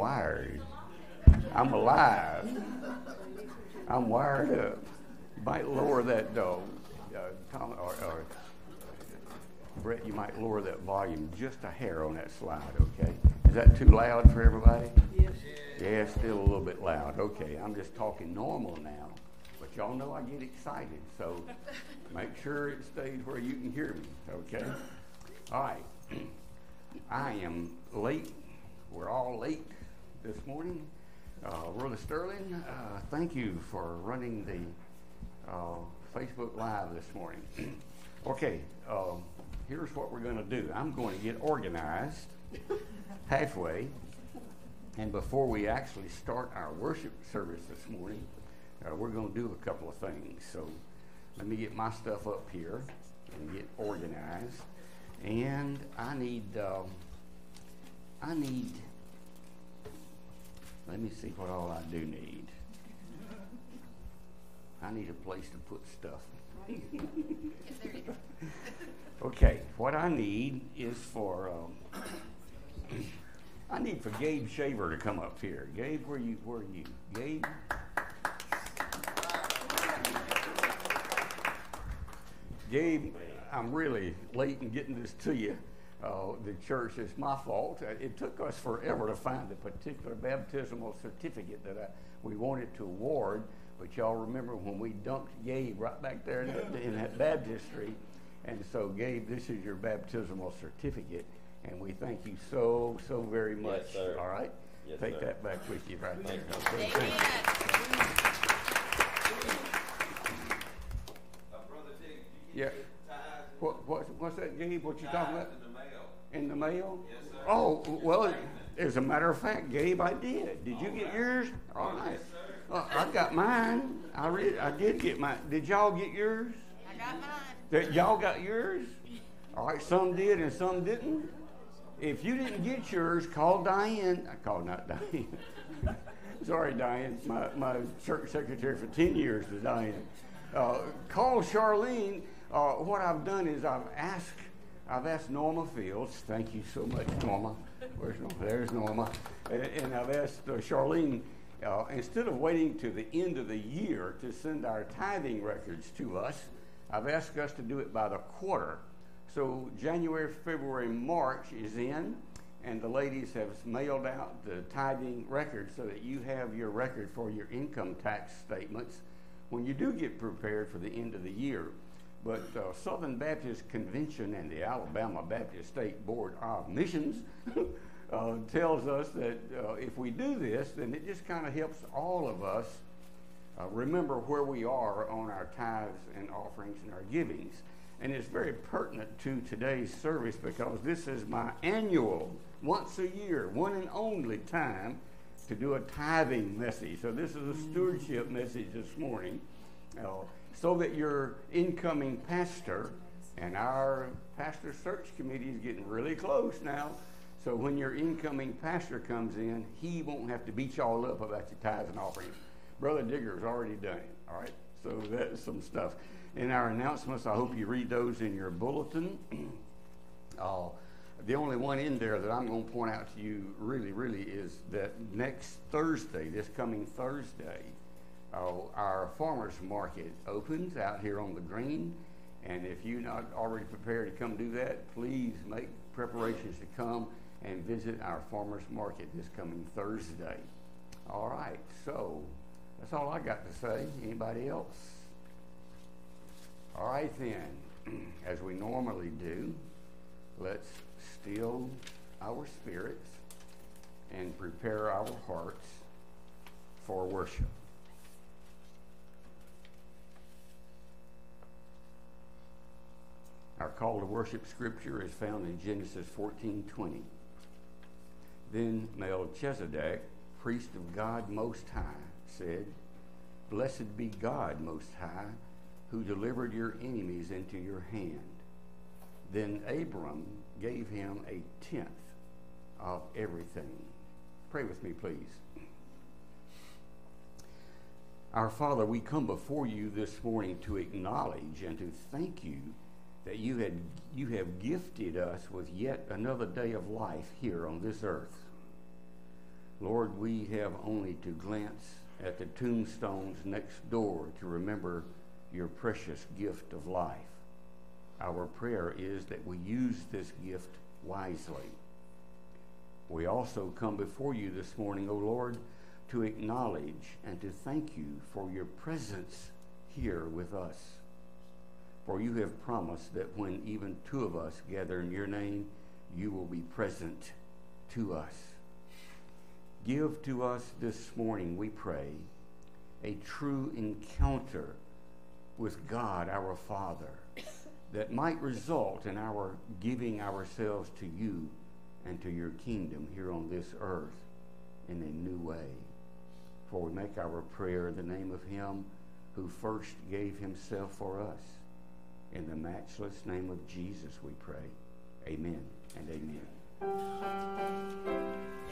wired. I'm alive. I'm wired up. You might lower that, Tom, or Brett, you might lower that volume just a hair on that slide, okay? Is that too loud for everybody? Yes. Yeah, it's still a little bit loud. Okay, I'm just talking normal now, but y'all know I get excited, so make sure it stays where you can hear me, okay? All right. I am late. We're all late this morning. Brother Sterling, thank you for running the Facebook Live this morning. Okay, here's what we're going to do. I'm going to get organized halfway, and before we actually start our worship service this morning, we're going to do a couple of things. So let me get my stuff up here and get organized. And I need, let me see what all I do need. I need a place to put stuff. Okay, what I need is for, I need for Gabe Shaver to come up here. Gabe, where are you? Gabe? Gabe, I'm really late in getting this to you. The church, it's my fault. It took us forever to find the particular baptismal certificate that we wanted to award, but y'all remember when we dumped Gabe right back there in that baptistry. And so, Gabe, this is your baptismal certificate, and we thank you so very much. Yes, sir. All right? Yes, Take sir. that back with you right there. Thank Okay, you. thank you. Brother Dick, Yeah. you get tithes What's that, Gabe? What you talking about? in the mail. In the mail? Yes, sir. Oh, well, as a matter of fact, Gabe, I did. Did you get yours? All right. I got mine. I did get mine. Did y'all get yours? I got mine. Y'all got yours? All right, some did and some didn't. If you didn't get yours, call Diane. I called not Diane. Sorry, Diane. My church secretary for 10 years was Diane. Call Charlene. What I've done is I've asked Norma Fields. Thank you so much, Norma. Where's Norma? There's Norma. And I've asked Charlene, instead of waiting to the end of the year to send our tithing records to us, I've asked us to do it by the quarter. So January, February, March is in, and the ladies have mailed out the tithing records so that you have your record for your income tax statements when you do get prepared for the end of the year. But Southern Baptist Convention and the Alabama Baptist State Board of Missions tells us that if we do this, then it just kind of helps all of us remember where we are on our tithes and offerings and our givings. And it's very pertinent to today's service because this is my annual, once a year, one and only time to do a tithing message. So this is a stewardship message this morning, so that your incoming pastor, and our pastor search committee is getting really close now, so when your incoming pastor comes in, he won't have to beat y'all up about your tithes and offerings. Brother Digger's already done it, all right? So that's some stuff. In our announcements, I hope you read those in your bulletin. The only one in there that I'm going to point out to you really is that next Thursday, this coming Thursday, our farmers market opens out here on the green. And if you're not already prepared to come do that, please make preparations to come and visit our farmers market this coming Thursday. All right, so that's all I got to say. Anybody else? All right then, as we normally do, let's still our spirits and prepare our hearts for worship. Our call to worship scripture is found in Genesis 14:20. Then Melchizedek, priest of God Most High, said, "Blessed be God Most High, who delivered your enemies into your hand." Then Abram gave him a tenth of everything. Pray with me, please. Our Father, we come before you this morning to acknowledge and to thank you that you have gifted us with yet another day of life here on this earth. Lord, we have only to glance at the tombstones next door to remember your precious gift of life. Our prayer is that we use this gift wisely. We also come before you this morning, O Lord, to acknowledge and to thank you for your presence here with us. For you have promised that when even two of us gather in your name, you will be present to us. Give to us this morning, we pray, a true encounter with God our Father that might result in our giving ourselves to you and to your kingdom here on this earth in a new way. For we make our prayer in the name of him who first gave himself for us. In the matchless name of Jesus we pray. Amen and amen.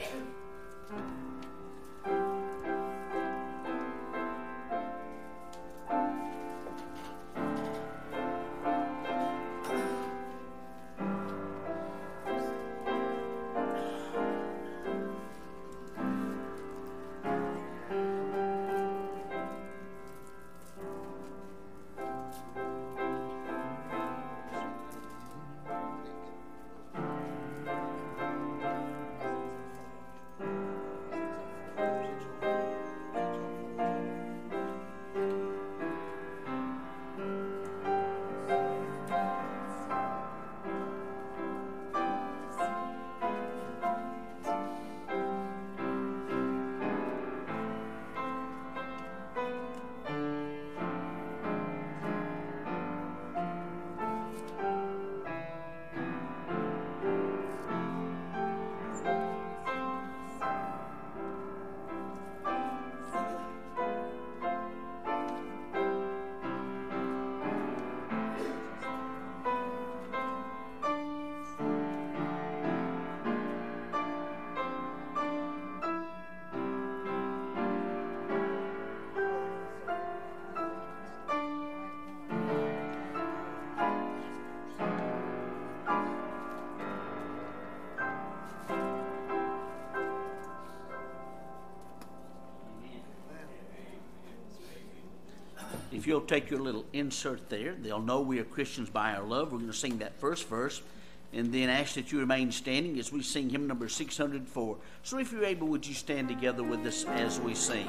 If you'll take your little insert there, they'll know we are Christians by our love. We're going to sing that first verse and then ask that you remain standing as we sing hymn number 604. So if you're able, would you stand together with us as we sing?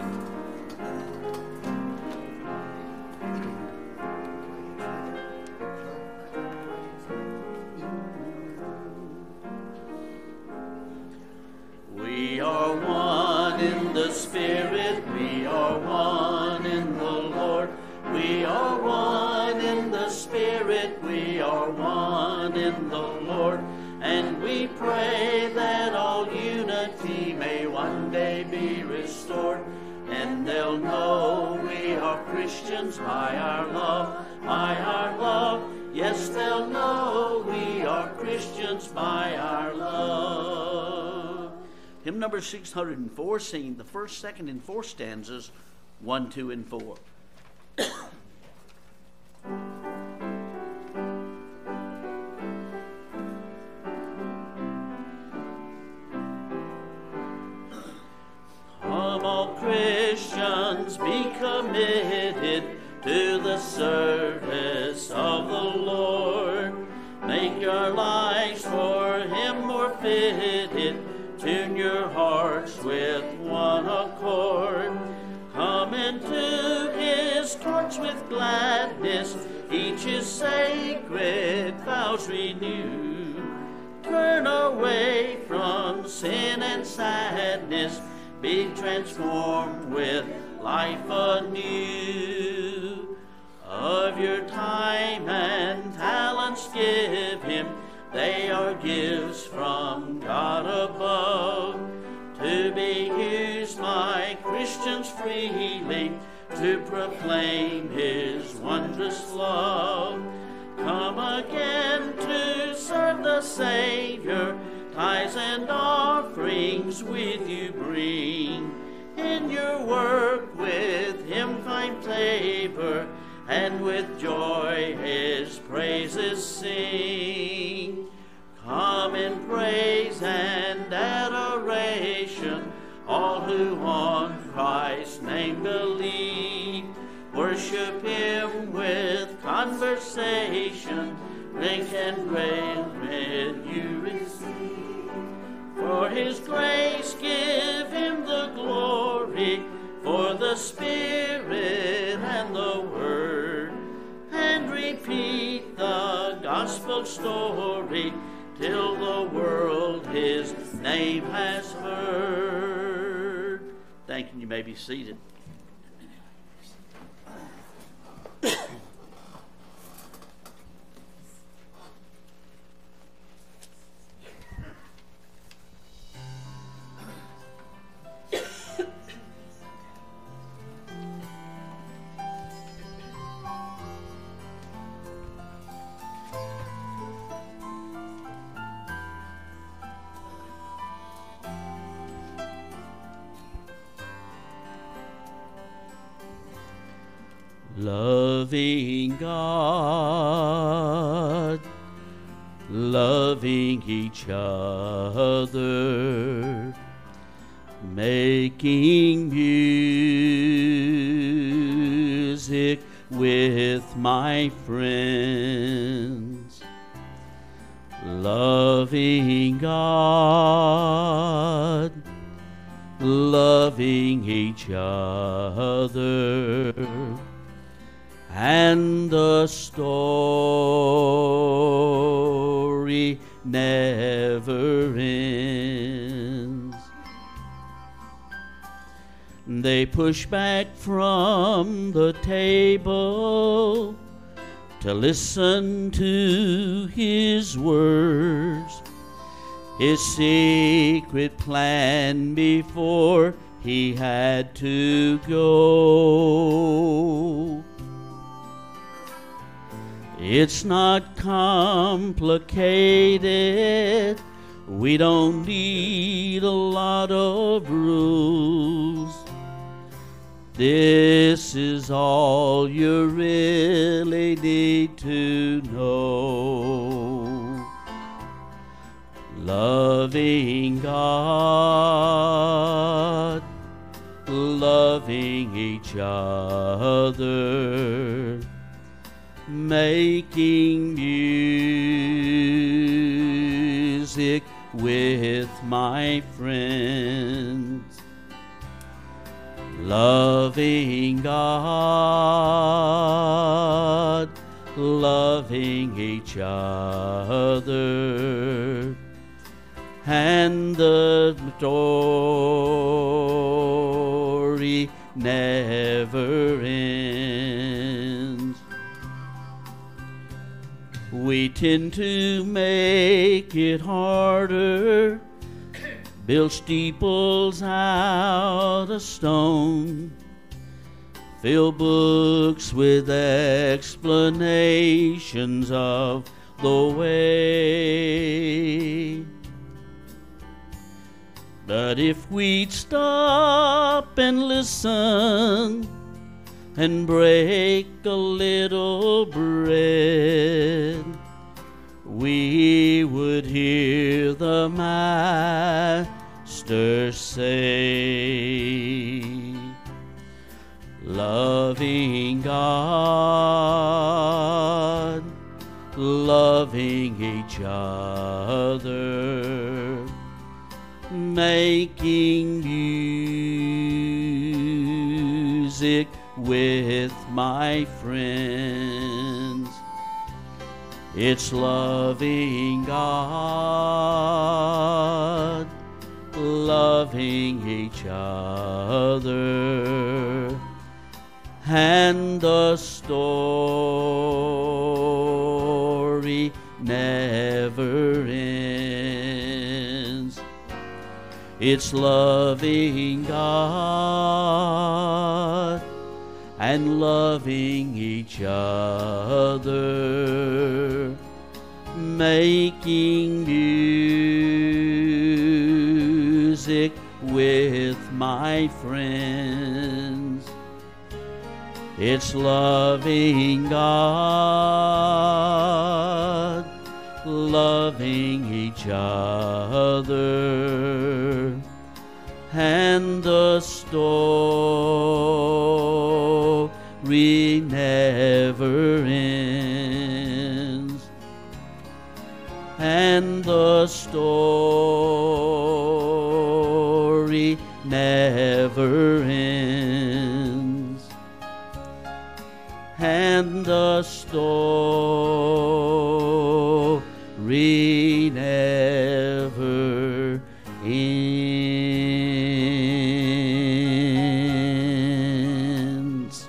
We are one in the Spirit, we are one in the Lord. We are one in the Spirit, we are one in the Lord, and we pray that all unity may one day be restored, and they'll know we are Christians by our love, by our love. Yes, they'll know we are Christians by our love. Hymn number 604, singing the first, second, and fourth stanzas, 1, 2, and 4. Come, all Christians, be committed to the service of the Lord. Make your lives for him more fitted. Tune your hearts with one accord. Come into his courts with gladness, each his sacred vows renew. Turn away from sin and sadness, be transformed with life anew. Of your time and talents give him, they are gifts from God above, to be used by Christians freely to proclaim his wondrous love. Come again to serve the Savior, tithes and offerings with you bring. In your work with him find favor, and with joy his praises sing. Come in praise and adoration, conversation, drink and pray when you receive. For his grace give him the glory, for the Spirit and the Word, and repeat the gospel story till the world his name has heard. Thank you. You may be seated. Loving God, loving each other, making music with my friends. Loving God, loving each other, and the story never ends. They push back from the table to listen to his words, his secret plan before he had to go. It's not complicated. We don't need a lot of rules. This is all you really need to know. Loving God, loving each other, making music with my friends. Loving God, loving each other, and the story never ends. We tend to make it harder, build steeples out of stone, fill books with explanations of the way. But if we'd stop and listen and break a little bread, we would hear the Master say, loving God, loving each other, making music with my friends. It's loving God, loving each other, and the story never ends. It's loving God and loving each other, making music with my friends. It's loving God, loving each other, and the story never ends. and the story never ends, and the story never ends.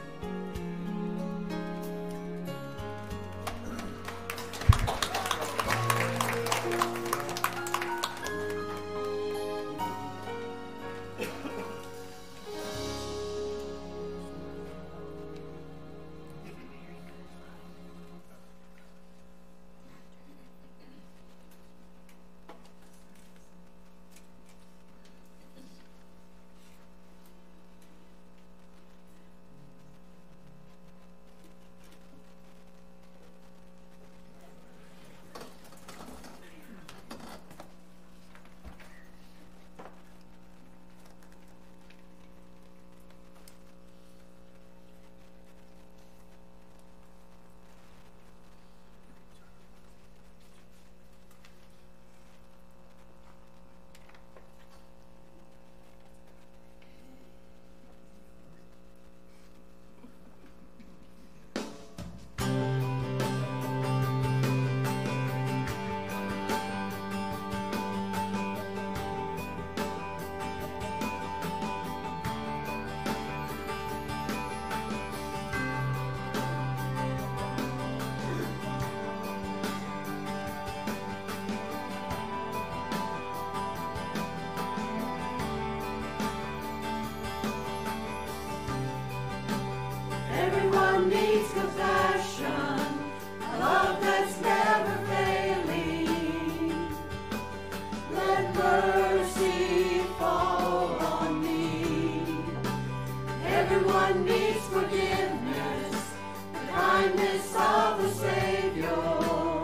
Everyone needs compassion, a love that's never failing. Let mercy fall on me. Everyone needs forgiveness, the kindness of the Savior,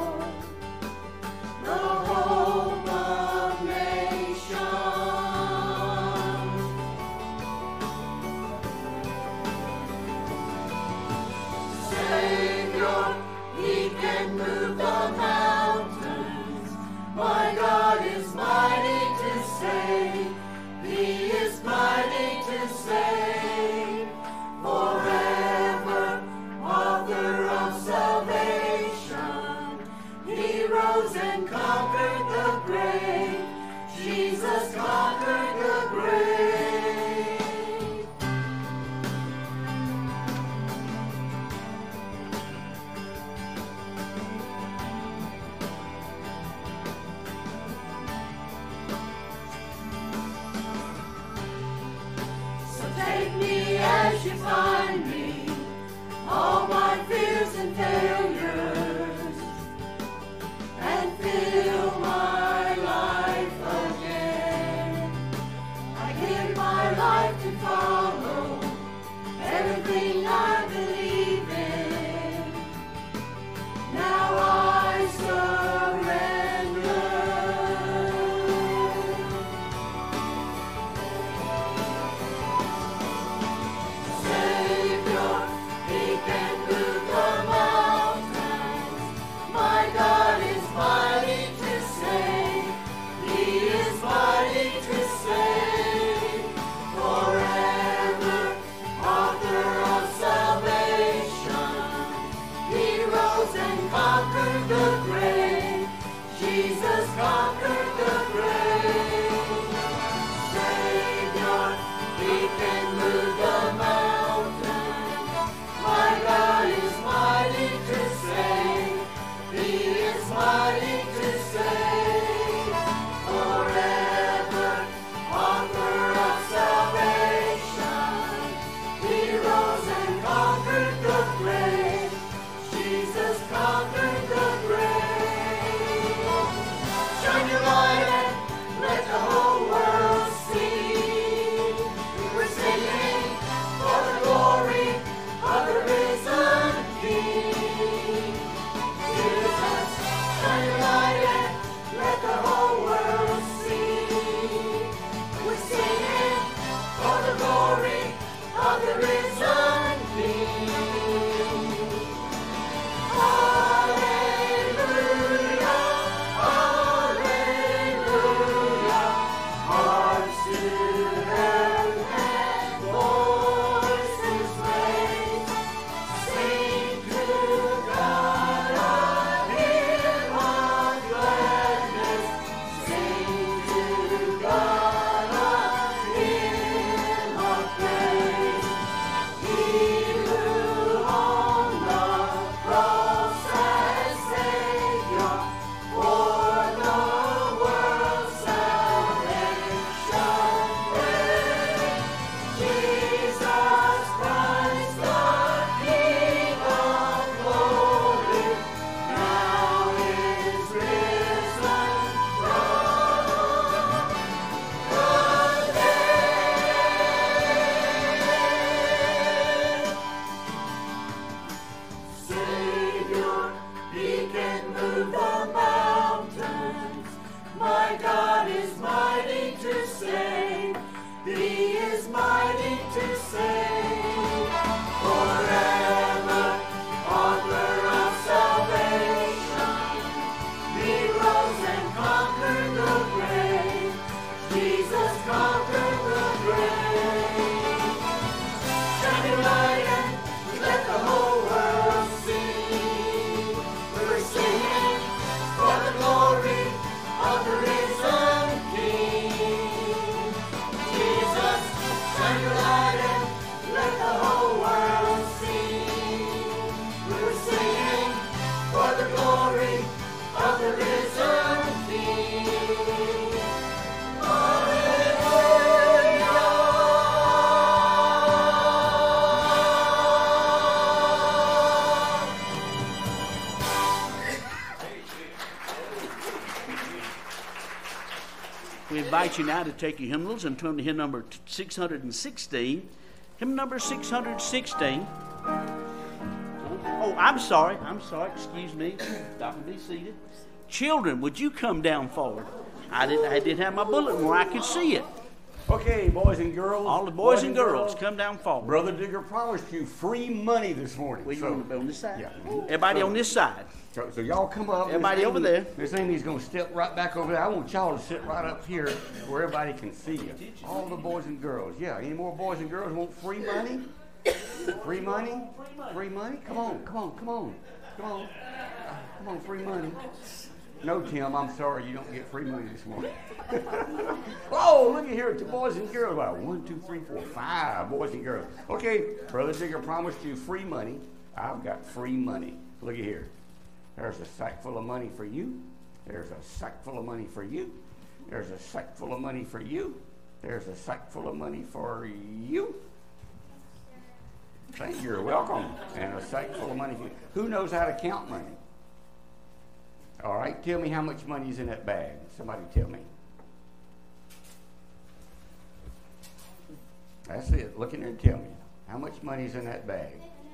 the hope of nations. Savior, He can move the mountains. My God is mighty to save. He is mighty to save. Forever, author of salvation. He rose and conquered the grave. Jesus conquered the grave. So take me as you find me, all my fears and failures, and fill my life again. I give my life to follow everything I believe in. Now I surrender. Savior, He can move the mountains. My God is mighty to save. He is mighty to save. Forever, author of salvation. He rose and conquered the grave. Jesus conquered the grave. Savior, He can move the mountains. My God is mighty to save. He is mighty to save. Forever, author of salvation. He rose and conquered the grave. Jesus conquered the grave. Shine your light and let the whole world see. We're singing for the glory of the risen King. Jesus, shine your light. move the mountains. My God is mighty to save. He is mighty to save. Forever, author of salvation. He rose and conquered the grave. Jesus conquered the grave. Shine your light and let the whole world see. We're singing for the glory of the risen King. Jesus, shine your light and let the whole world see. We're singing for the glory of the risen King. We invite you now to take your hymnals and turn to hymn number 616. Hymn number 616. Oh, I'm sorry. Excuse me. Stop and be seated. Children, would you come down forward? I didn't have my bulletin where I could see it. Okay, boys and girls. All the boys and girls, come down forward. Brother Digger promised you free money this morning. We so, on this side? Yeah. Everybody on this side. So y'all come up. Everybody over there. Miss Amy's going to step right back over there. I want y'all to sit right up here where everybody can see you. All the boys and girls. Yeah, any more boys and girls want free money? Free money? Free money? Come on. Come on, free money. No, Tim, I'm sorry you don't get free money this morning. Oh, look at here, the boys and girls. Wow, 1, 2, 3, 4, 5 boys and girls. Okay, Brother Digger promised you free money. I've got free money. Look at here. There's a sack full of money for you. There's a sack full of money for you. There's a sack full of money for you. There's a sack full of money for you. Thank you. You're welcome. And a sack full of money for you. Who knows how to count money? All right, tell me how much money is in that bag. Somebody tell me. That's it. Look in there and tell me. How much money is in that bag?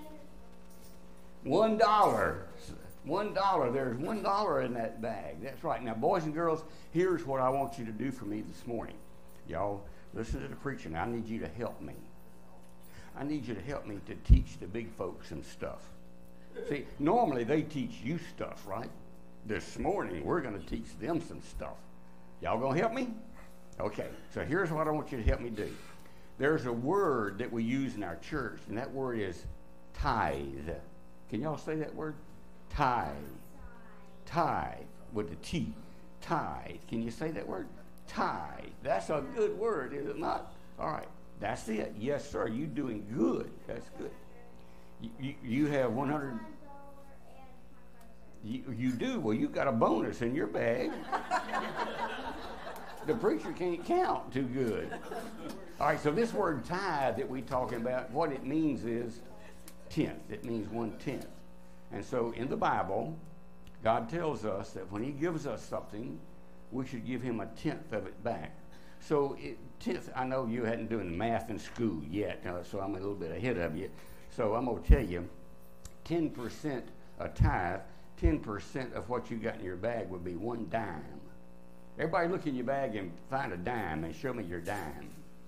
$1. $1. There's $1 in that bag. That's right. Now, boys and girls, here's what I want you to do for me this morning. Y'all, listen to the preaching. I need you to help me. I need you to help me to teach the big folks some stuff. See, normally they teach you stuff, right? This morning, we're going to teach them some stuff. Y'all going to help me? Okay, so here's what I want you to help me do. There's a word that we use in our church, and that word is tithe. Can y'all say that word? Tithe. Tithe with the T. Tithe. Can you say that word? Tithe. That's a good word, is it not? All right, that's it. Yes, sir, you're doing good. That's good. You have 100... You do? Well, you got a bonus in your bag. The preacher can't count too good. All right, so this word tithe that we're talking about, what it means is tenth. It means 1/10. And so in the Bible, God tells us that when he gives us something, we should give him 1/10 of it back. So 10th, I know you hadn't done the math in school yet, so I'm a little bit ahead of you. So I'm going to tell you, 10% a tithe, 10% of what you got in your bag would be 1 dime. Everybody look in your bag and find a dime and show me your dime.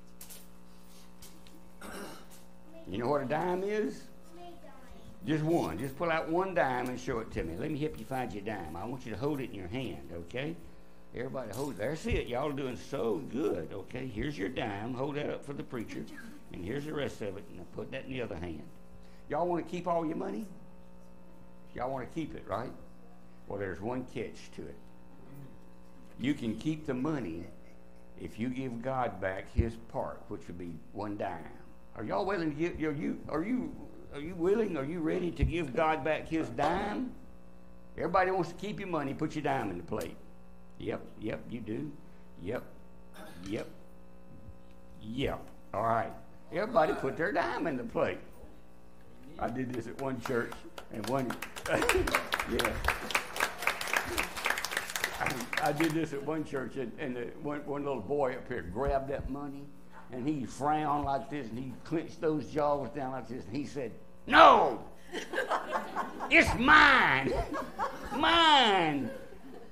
You know what a dime is? Just one. Just pull out 1 dime and show it to me. Let me help you find your dime. I want you to hold it in your hand, okay? Everybody hold it. That's it. Y'all are doing so good, okay? Here's your dime. Hold that up for the preacher. And here's the rest of it. And I'll put that in the other hand. Y'all want to keep all your money? Y'all want to keep it, right? Well, there's one catch to it. You can keep the money if you give God back his part, which would be 1 dime. Are y'all willing to give? Are you willing? Are you ready to give God back his dime? Everybody wants to keep your money. Put your dime in the plate. Yep, you do. Yep. All right. Everybody put their dime in the plate. I did this at one church, and one, yeah. I did this at one church, and one little boy up here grabbed that money, and he frowned like this, and he clenched those jaws down like this, and he said, "No! It's mine! Mine!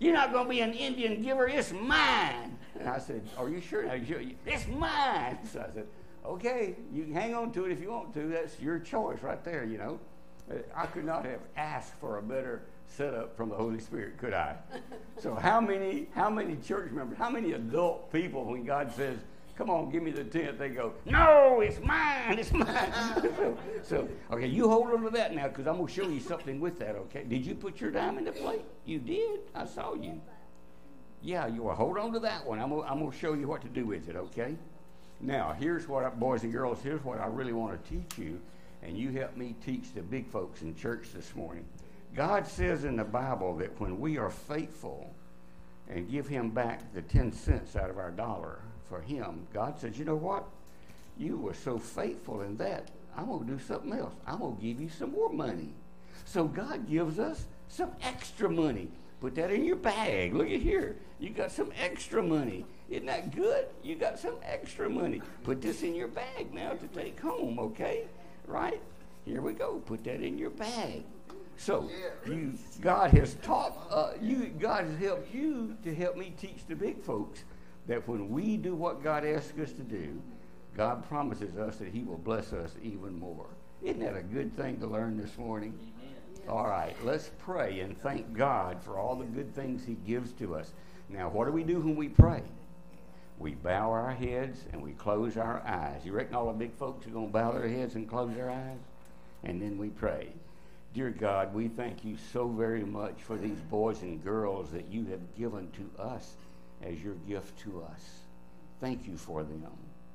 You're not going to be an Indian giver. It's mine. And I said, are you sure? It's mine. So I said, okay, you can hang on to it if you want to. That's your choice right there, you know. I could not have asked for a better setup from the Holy Spirit, could I? So how many church members, how many adult people, when God says, come on, give me the tenth, they go, no, it's mine, it's mine. so, okay, you hold on to that now, because I'm going to show you something with that, okay? Did you put your dime in the plate? You did. I saw you. Yeah, you will hold on to that one. I'm going to show you what to do with it, okay? Now, here's what, boys and girls, here's what I really want to teach you, and you help me teach the big folks in church this morning. God says in the Bible that when we are faithful and give him back the 10 cents out of our dollar for him, God says, you know what? You were so faithful in that, I'm going to do something else. I'm going to give you some more money. So God gives us some extra money. Put that in your bag. Look at here. You got some extra money. Isn't that good? You got some extra money. Put this in your bag now to take home, okay? Right? Here we go. Put that in your bag. So God has taught God has helped you to help me teach the big folks that when we do what God asks us to do, God promises us that he will bless us even more. Isn't that a good thing to learn this morning? All right, let's pray and thank God for all the good things he gives to us. Now, what do we do when we pray? We bow our heads and we close our eyes. You reckon all the big folks are going to bow their heads and close their eyes? And then we pray. Dear God, we thank you so very much for these boys and girls that you have given to us as your gift to us. Thank you for them.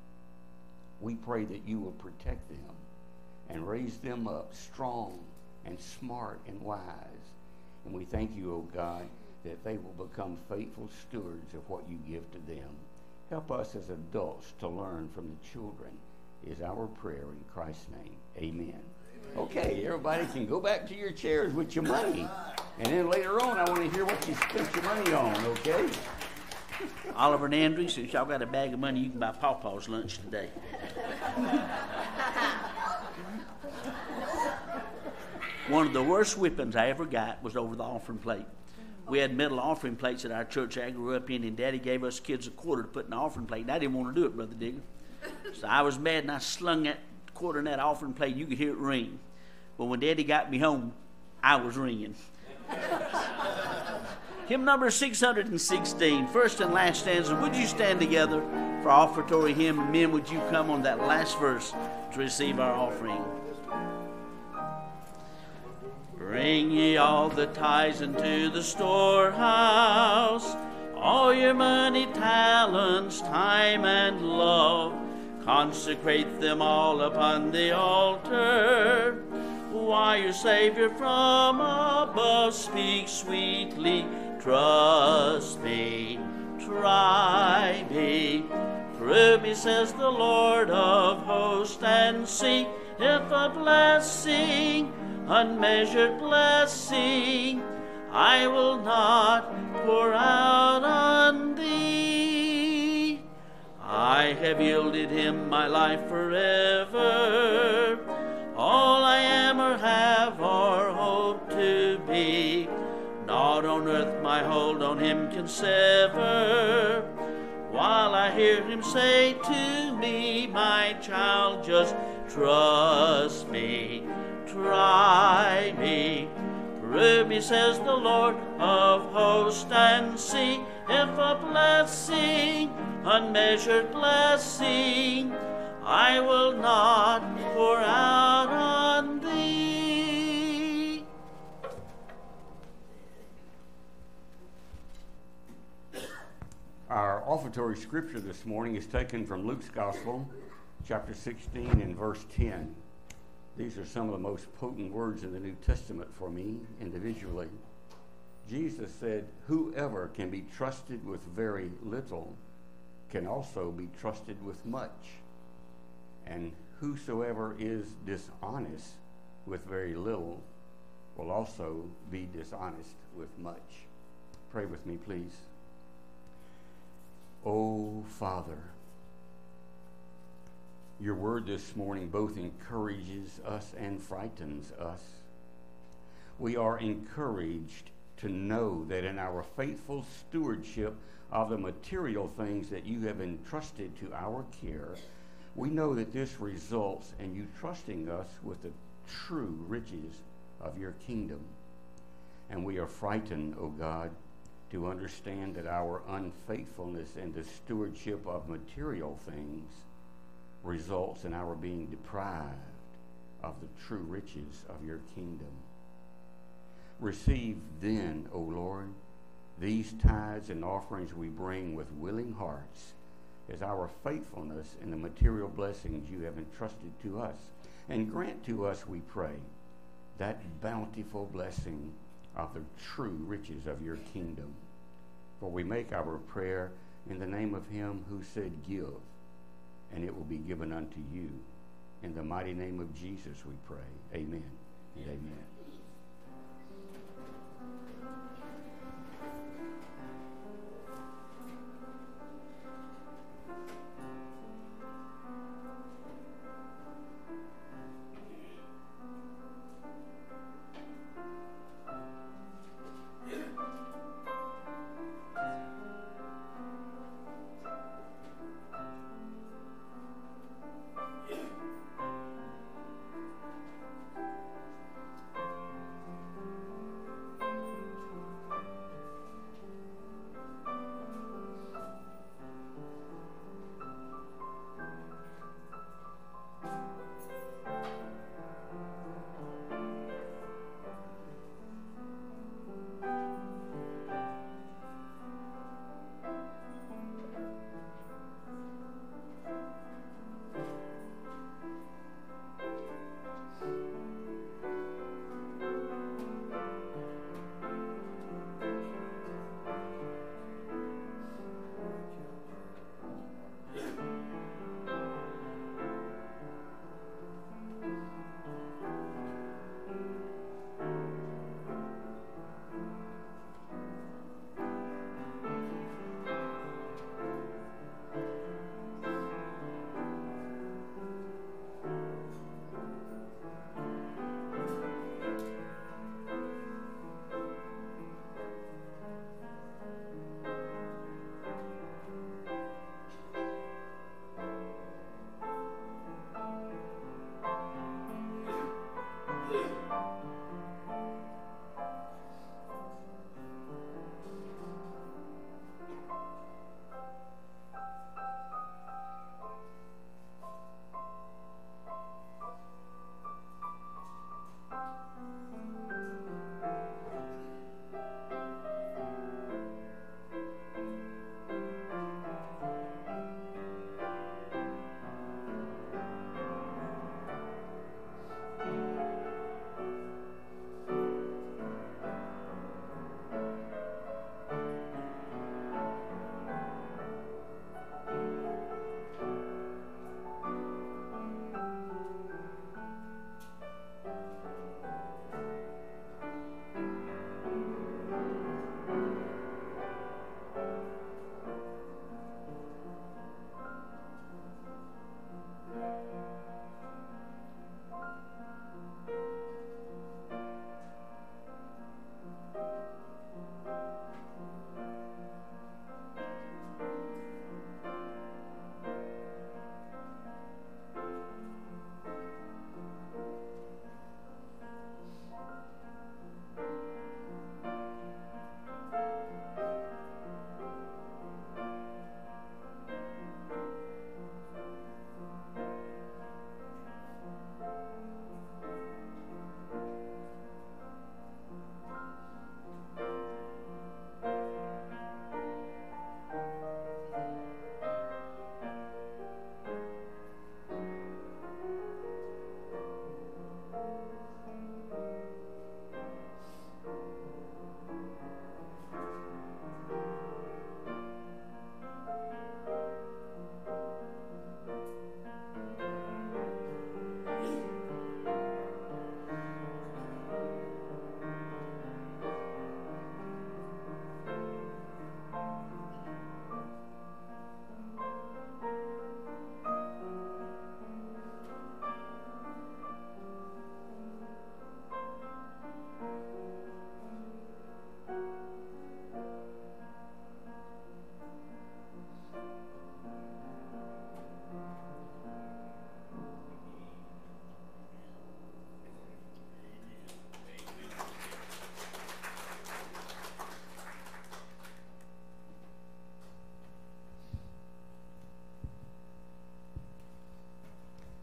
We pray that you will protect them and raise them up strong and smart and wise. And we thank you, O God, that they will become faithful stewards of what you give to them. Help us as adults to learn from the children is our prayer in Christ's name. Amen. Okay, everybody can go back to your chairs with your money. And then later on, I want to hear what you spent your money on, okay? Oliver and Andrew, since y'all got a bag of money, you can buy Pawpaw's lunch today. One of the worst whippings I ever got was over the offering plate. We had metal offering plates at our church I grew up in, and Daddy gave us kids a quarter to put in the offering plate, and I didn't want to do it, Brother Digger. So I was mad, and I slung that quarter in that offering plate. You could hear it ring. But when Daddy got me home, I was ringing. Hymn number 616, first and last stanza. Would you stand together for offertory hymn? And men, would you come on that last verse to receive our offering? Bring ye all the tithes into the storehouse, all your money, talents, time, and love. Consecrate them all upon the altar, while your Savior from above speaks sweetly. Trust me, try me, prove me, says the Lord of hosts, and see if a blessing, unmeasured blessing, I will not pour out on thee. I have yielded him my life forever, all I am or have or hope to be. Not on earth my hold on him can sever, while I hear him say to me, my child, just trust me, try me, prove me, says the Lord of hosts, and see if a blessing, unmeasured blessing, I will not pour out on thee. Our offertory scripture this morning is taken from Luke's Gospel, chapter 16 and verse 10. These are some of the most potent words in the New Testament for me individually. Jesus said, whoever can be trusted with very little can also be trusted with much. And whosoever is dishonest with very little will also be dishonest with much. Pray with me, please. Oh, Father, your word this morning both encourages us and frightens us. We are encouraged to know that in our faithful stewardship of the material things that you have entrusted to our care, we know that this results in you trusting us with the true riches of your kingdom. And we are frightened, O God, to understand that our unfaithfulness in the stewardship of material things results in our being deprived of the true riches of your kingdom. Receive then, O Lord, these tithes and offerings we bring with willing hearts as our faithfulness in the material blessings you have entrusted to us. And grant to us, we pray, that bountiful blessing of the true riches of your kingdom. For we make our prayer in the name of him who said, give, and it will be given unto you. In the mighty name of Jesus we pray. Amen and amen.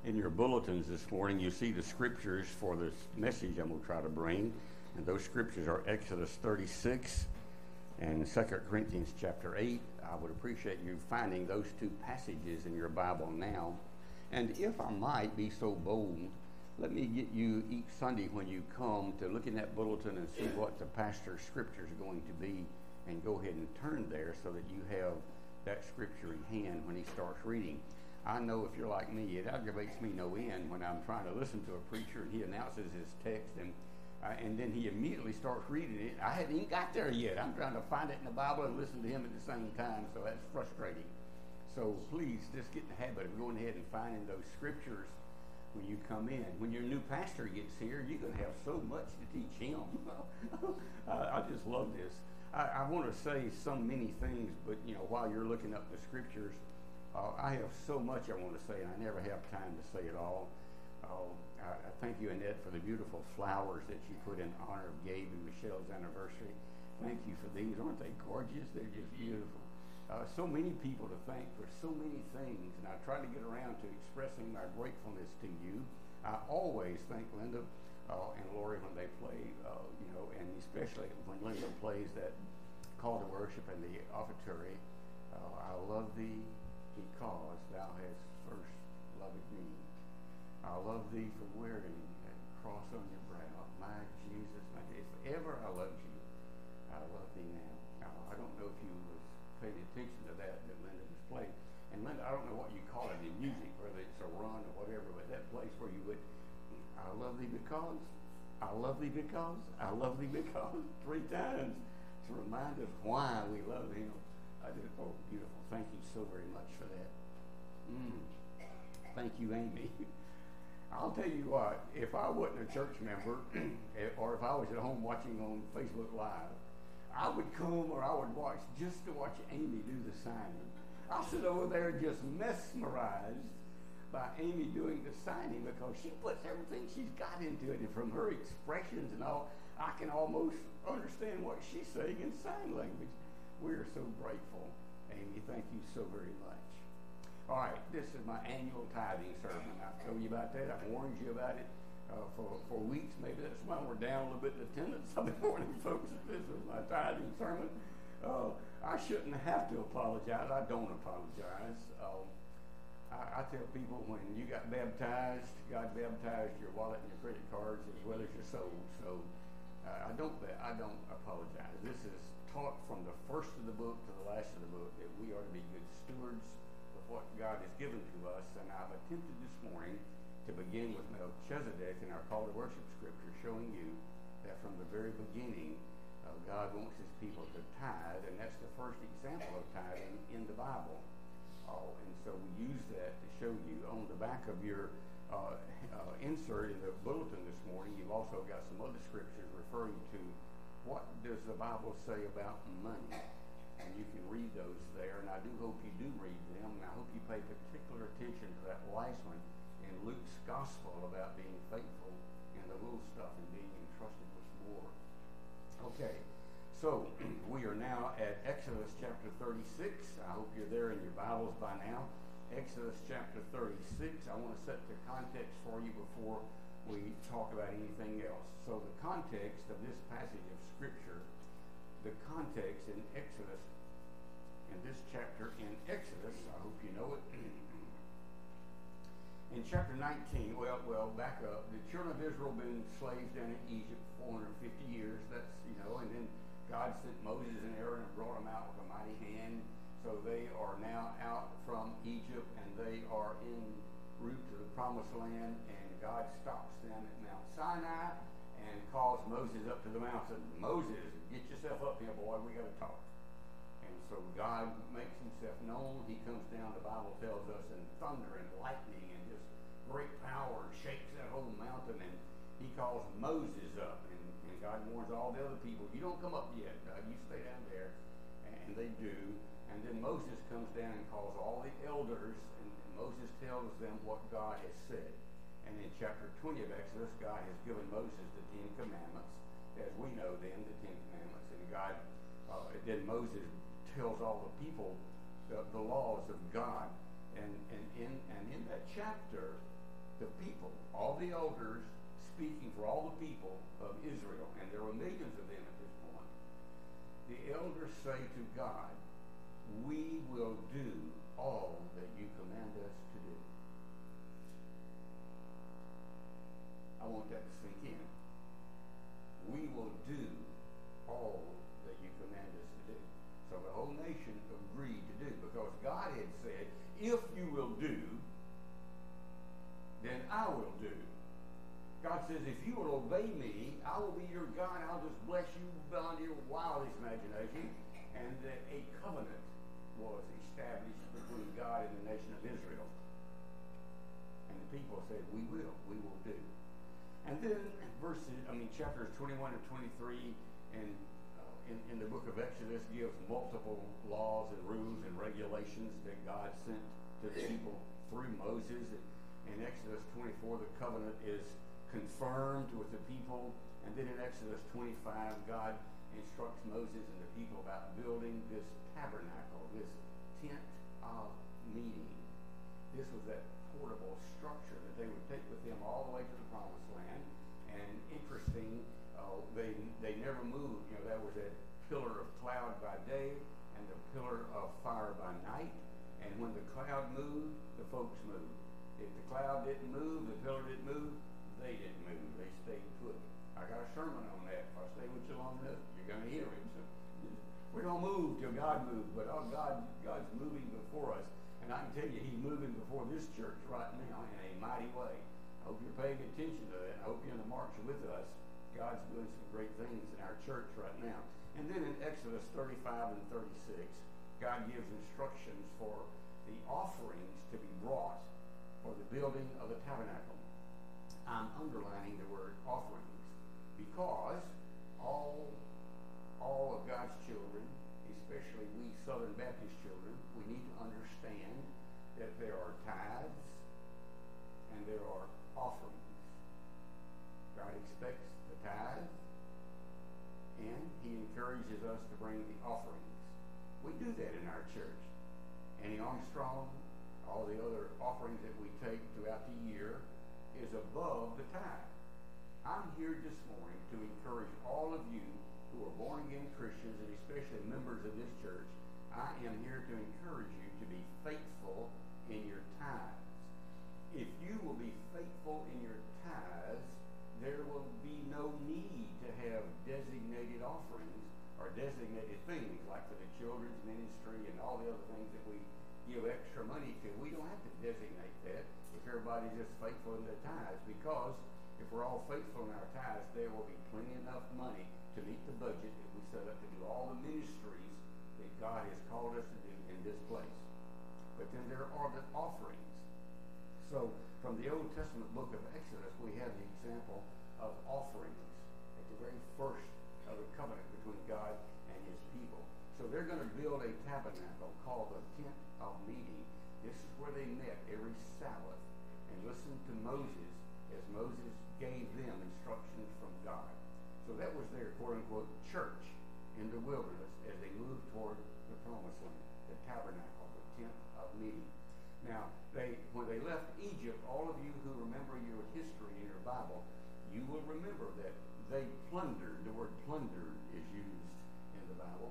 In your bulletins this morning, you see the scriptures for this message I'm going to try to bring. And those scriptures are Exodus 36 and 2 Corinthians chapter 8. I would appreciate you finding those two passages in your Bible now. And if I might be so bold, let me get you each Sunday when you come to look in that bulletin and see what the pastor's scripture is going to be, and go ahead and turn there so that you have that scripture in hand when he starts reading. I know if you're like me, it aggravates me no end when I'm trying to listen to a preacher and he announces his text and then he immediately starts reading it. I haven't even got there yet. I'm trying to find it in the Bible and listen to him at the same time, so that's frustrating. So please just get in the habit of going ahead and finding those scriptures when you come in. When your new pastor gets here, you're going to have so much to teach him. I just love this. I want to say so many things, but while you're looking up the scriptures, I have so much I want to say, and I never have time to say it all. I thank you, Annette, for the beautiful flowers that you put in honor of Gabe and Michelle's anniversary. Thank you for these. Aren't they gorgeous? They're just beautiful. So many people to thank for so many things, and I try to get around to expressing my gratefulness to you. I always thank Linda and Lori when they play, and especially when Linda plays that call to worship in the offertory. I love thee because thou hast first loved me. I love thee for wearing that cross on your brow. My Jesus, my Jesus, forever I loved you. I love thee now. I don't know if you was paying attention to that Linda was playing. And Linda, I don't know what you call it in music, whether it's a run or whatever, but that place where you would, I love thee because, I love thee because, I love thee because, 3 times to remind us why we love him. Oh, beautiful. Thank you so very much for that. Thank you, Amy. I'll tell you what, if I wasn't a church member, or if I was at home watching on Facebook Live, I would come or I would watch just to watch Amy do the signing. I'll sit over there just mesmerized by Amy doing the signing because she puts everything she's got into it, and from her expressions and all, I can almost understand what she's saying in sign language. We are so grateful, Amy. Thank you so very much. All right, this is my annual tithing sermon. I've told you about that. I've warned you about it for weeks. Maybe that's why we're down a little bit in attendance. I've been warning folks that this is my tithing sermon. I shouldn't have to apologize. I don't apologize. I tell people when you got baptized, God baptized your wallet and your credit cards as well as your soul. So I don't apologize. This is taught from the first of the book to the last of the book that we are to be good stewards of what God has given to us. And I've attempted this morning to begin with Melchizedek in our call to worship scripture, showing you that from the very beginning, God wants his people to tithe, and that's the first example of tithing in the Bible. And so we use that to show you. On the back of your insert in the bulletin this morning, you've also got some other scriptures referring to what does the Bible say about money. And you can read those there, and I do hope you do read them, and I hope you pay particular attention to that last one in Luke's gospel about being faithful in the little stuff and being entrusted with more. Okay, so we are now at Exodus chapter 36. I hope you're there in your Bibles by now. Exodus chapter 36. I want to set the context for you before we talk about anything else. So the context of this passage of Scripture, the context in Exodus, in this chapter in Exodus, I hope you know it. In chapter 19, well, back up. The children of Israel been slaves down in Egypt 450 years. That's, and then God sent Moses and Aaron and brought them out with a mighty hand. So they are now out from Egypt, and they are en route to the promised land, and God stops them at Mount Sinai and calls Moses up to the mountain. Moses, get yourself up here, boy, we got to talk. And so God makes himself known. He comes down, the Bible tells us, in thunder and lightning and just great power, shakes that whole mountain, and he calls Moses up. And God warns all the other people, you don't come up yet, you stay down there. And they do. And then Moses comes down and calls all the elders, and Moses tells them what God has said. And in chapter 20 of Exodus, God has given Moses the 10 Commandments, as we know them, the 10 Commandments. And God, then Moses tells all the people the laws of God. And in that chapter, the people, all the elders speaking for all the people of Israel, and there were millions of them at this point, the elders say to God, we will do all that you command us to do. I want that to sink in. We will do all that you command us to do. So the whole nation agreed to do, because God had said, if you will do, then I will do. God says, if you will obey me, I will be your God. I'll just bless you beyond your wildest imagination. And that a covenant was established between God and the nation of Israel. And the people said, we will do. And then chapters 21 and 23 and in the book of Exodus gives multiple laws and rules and regulations that God sent to the people through Moses. In Exodus 24, the covenant is confirmed with the people. And then in Exodus 25, God instructs Moses and the people about building this tabernacle, this tent of meeting. This was that portable structure that they would take with them all the way to the promised land. And interesting, they never moved. You know, that was that pillar of cloud by day and the pillar of fire by night. And when the cloud moved, the folks moved. If the cloud didn't move, the pillar didn't move, they didn't move. They stayed put. I got a sermon on that. If I stay with you long enough, you're going to hear it. So we don't move till God moves, but God's moving before us. And I can tell you, He's moving before this church right now in a mighty way. I hope you're paying attention to that. I hope you're in the march with us. God's doing some great things in our church right now. And then in Exodus 35 and 36, God gives instructions for the offerings to be brought for the building of the tabernacle. I'm underlining the word offerings because all of God's children, especially we Southern Baptist children, we need to understand that there are tithes and there are offerings. God expects the tithe, and He encourages us to bring the offerings. We do that in our church. Annie Armstrong, all the other offerings that we take throughout the year is above the tithe. I'm here this morning to encourage all of you who are born-again Christians, and especially members of this church. I am here to encourage you to be faithful in your tithes. If you will be faithful in your tithes, there will be no need to have designated offerings or designated things like for the children's ministry and all the other things that we give extra money to. We don't have to designate that if everybody's just faithful in their tithes, because if we're all faithful in our tithes, there will be plenty enough money to meet the budget that we set up to do all the ministries that God has called us to do in this place. But then there are the offerings. So from the Old Testament book of Exodus, we have the example of offerings at the very first of the covenant between God and His people. So they're going to build a tabernacle called the Tent of Meeting. This is where they met every Sabbath and listened to Moses as Moses gave them instructions from God. So that was their quote-unquote church in the wilderness as they moved toward the promised land, the tabernacle, the Tent of Meeting. Now, when they left Egypt, all of you who remember your history in your Bible, you will remember that they plundered. The word plunder is used in the Bible.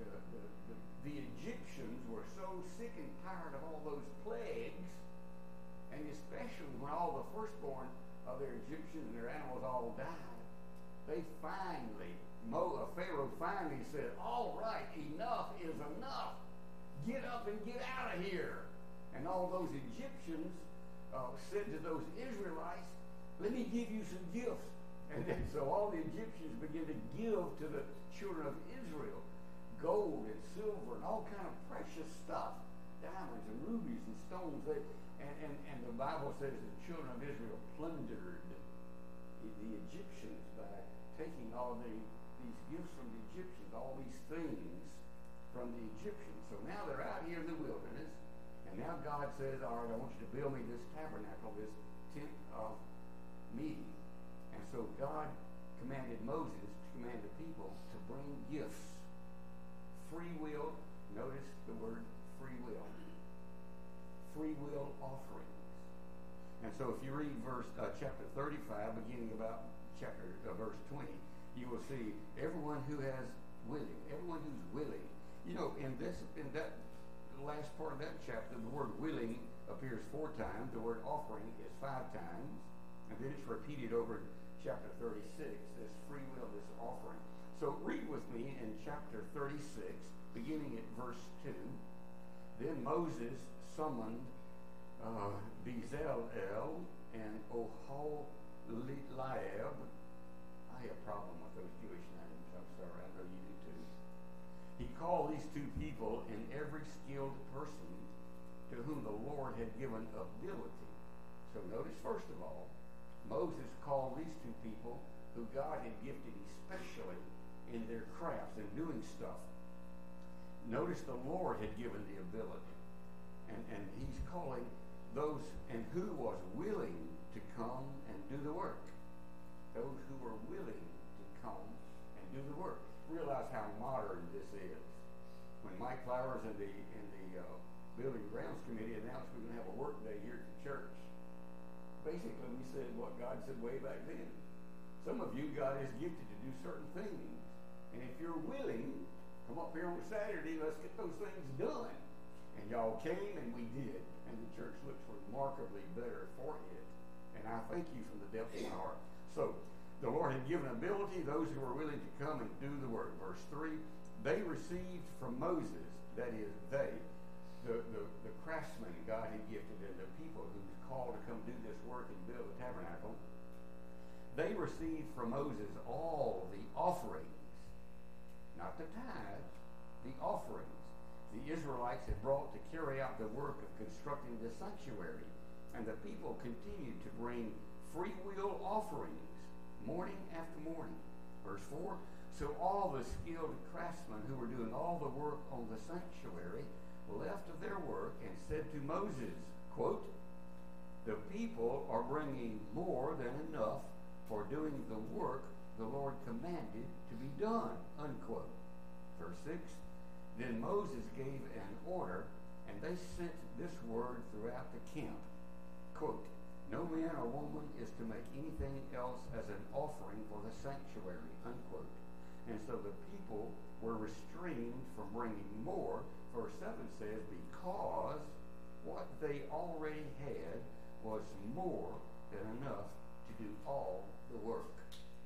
The Egyptians were so sick and tired of all those plagues, and especially when all the firstborn of their Egyptians and their animals all died, Pharaoh finally said, all right, enough is enough. Get up and get out of here. And all those Egyptians said to those Israelites, let me give you some gifts. And then so all the Egyptians began to give to the children of Israel gold and silver and all kind of precious stuff, diamonds and rubies and stones. And the Bible says the children of Israel plundered the Egyptians by taking all these gifts from the Egyptians, all these things from the Egyptians. So now they're out here in the wilderness, and now God says, all right, I want you to build me this tabernacle, this tent of meeting. And so God commanded Moses to command the people to bring gifts. Free will, notice the word free will. Free will offerings. And so if you read chapter 35, beginning about verse 20, you will see everyone who has willing, everyone who's willing. You know, in that last part of that chapter, the word willing appears 4 times. The word offering is 5 times. And then it's repeated over in chapter 36, this free will, this offering. So read with me in chapter 36, beginning at verse 2. Then Moses summoned Bezalel and Oholiab. I have a problem with those Jewish names. I'm sorry, I know you do too. He called these 2 people and every skilled person to whom the Lord had given ability. So notice, first of all, Moses called these 2 people who God had gifted especially in their crafts and doing stuff. Notice the Lord had given the ability. And he's calling those and who was willing to come and do the work. Those who were willing to come and do the work. Realize how modern this is. When Mike Flowers and the Building Grounds Committee announced we were going to have a work day here at the church, basically we said what God said way back then. Some of you, God has gifted to do certain things. And if you're willing, come up here on Saturday, let's get those things done. And y'all came and we did. And the church looks remarkably better for it. And I thank you from the depth of my heart. So, the Lord had given ability, those who were willing to come and do the work. Verse 3, they received from Moses, that is, they, the craftsmen God had gifted, and the people who was called to come do this work and build the tabernacle, they received from Moses all the offerings, not the tithes, the offerings the Israelites had brought to carry out the work of constructing the sanctuary. And the people continued to bring free will offerings morning after morning. Verse 4, so all the skilled craftsmen who were doing all the work on the sanctuary left of their work and said to Moses, quote, the people are bringing more than enough for doing the work the Lord commanded to be done, unquote. Verse 6, then Moses gave an order, and they sent this word throughout the camp. Quote, no man or woman is to make anything else as an offering for the sanctuary, unquote. And so the people were restrained from bringing more. Verse 7 says, because what they already had was more than enough to do all the work.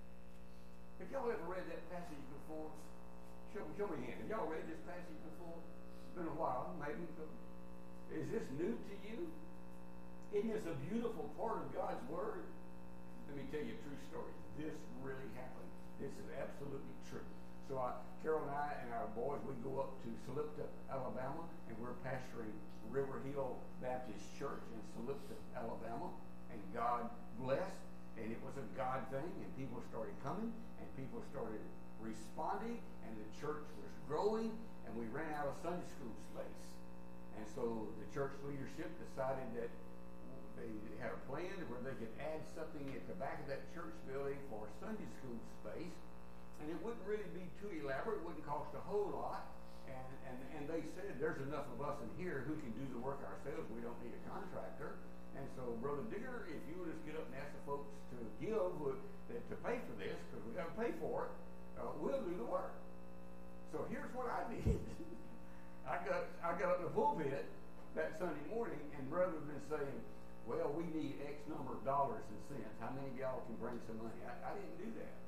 Have y'all ever read that passage before? Show me hand. Have y'all read this passage before? It's been a while, maybe. Is this new to you? Isn't this a beautiful part of God's Word? Let me tell you a true story. This really happened. This is absolutely true. So Carol and I and our boys, we go up to Salipta, Alabama, and we're pastoring River Hill Baptist Church in Salipta, Alabama. And God blessed, and it was a God thing, and people started coming, and people started responding, and the church was growing, and we ran out of Sunday school space. And so the church leadership decided that they had a plan where they could add something at the back of that church building for Sunday school space, and it wouldn't really be too elaborate. It wouldn't cost a whole lot, and they said there's enough of us in here who can do the work ourselves. We don't need a contractor. And so, Brother Digger, if you would just get up and ask the folks to give to pay for this, because we got to pay for it, we'll do the work. So here's what I did. I got up in the pulpit that Sunday morning, and rather than saying, well, we need X number of dollars and cents, how many of y'all can bring some money? I didn't do that.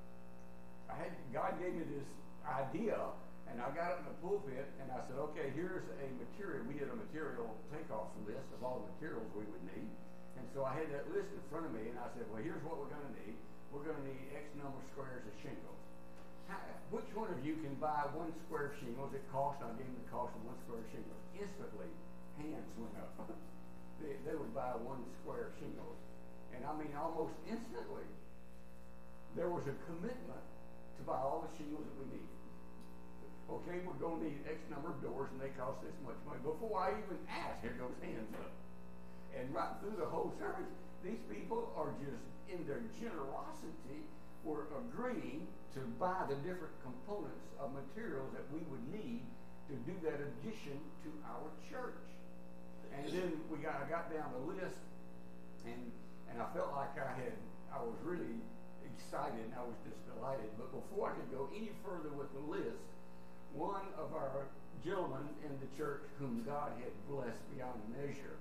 God gave me this idea, and I got up in the pulpit, and I said, okay, here's a material. We did a material takeoff list of all the materials we would need. And so I had that list in front of me, and I said, well, here's what we're going to need. We're going to need X number of squares of shingles. Which one of you can buy 1 square shingle? It cost, I gave them the cost of 1 square shingle. Instantly, hands went up. They would buy 1 square shingle. And I mean, almost instantly, there was a commitment to buy all the shingles that we need. Okay, we're going to need X number of doors, and they cost this much money. Before I even asked, here goes hands up. And right through the whole service, these people are just, in their generosity, were agreeing to buy the different components of materials that we would need to do that addition to our church. And then I got down the list, and And I felt like I was really excited and I was just delighted. But before I could go any further with the list, one of our gentlemen in the church whom God had blessed beyond measure,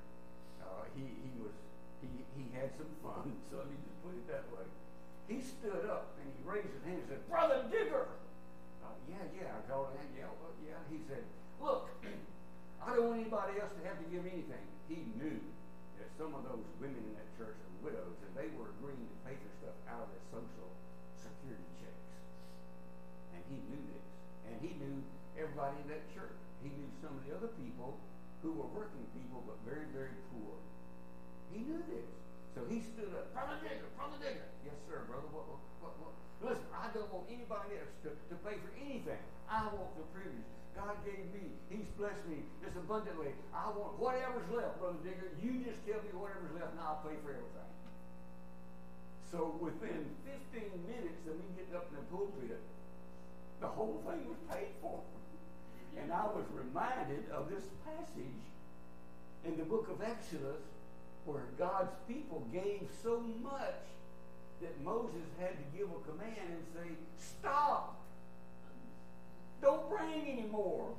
he had some fun, so let me just put it that way. He stood up and he raised his hand and said, "Brother Digger!" Yeah, I called him. Yeah. He said, "Look, I don't want anybody else to have to give anything." He knew that some of those women in that church are widows, and they were agreeing to pay for stuff out of their social security checks. And he knew this. And he knew everybody in that church. He knew some of the other people who were working people, but very, very poor. He knew this. So he stood up, Brother Digger. Yes, sir, brother. What? Listen, I don't want anybody else to pay for anything. I want the privilege God gave me. He's blessed me just abundantly. I want whatever's left, Brother Digger. You just tell me whatever's left, and I'll pay for everything. So within 15 minutes of me getting up in the pulpit, the whole thing was paid for. And I was reminded of this passage in the book of Exodus where God's people gave so much that Moses had to give a command and say, "Stop! Don't bring any more."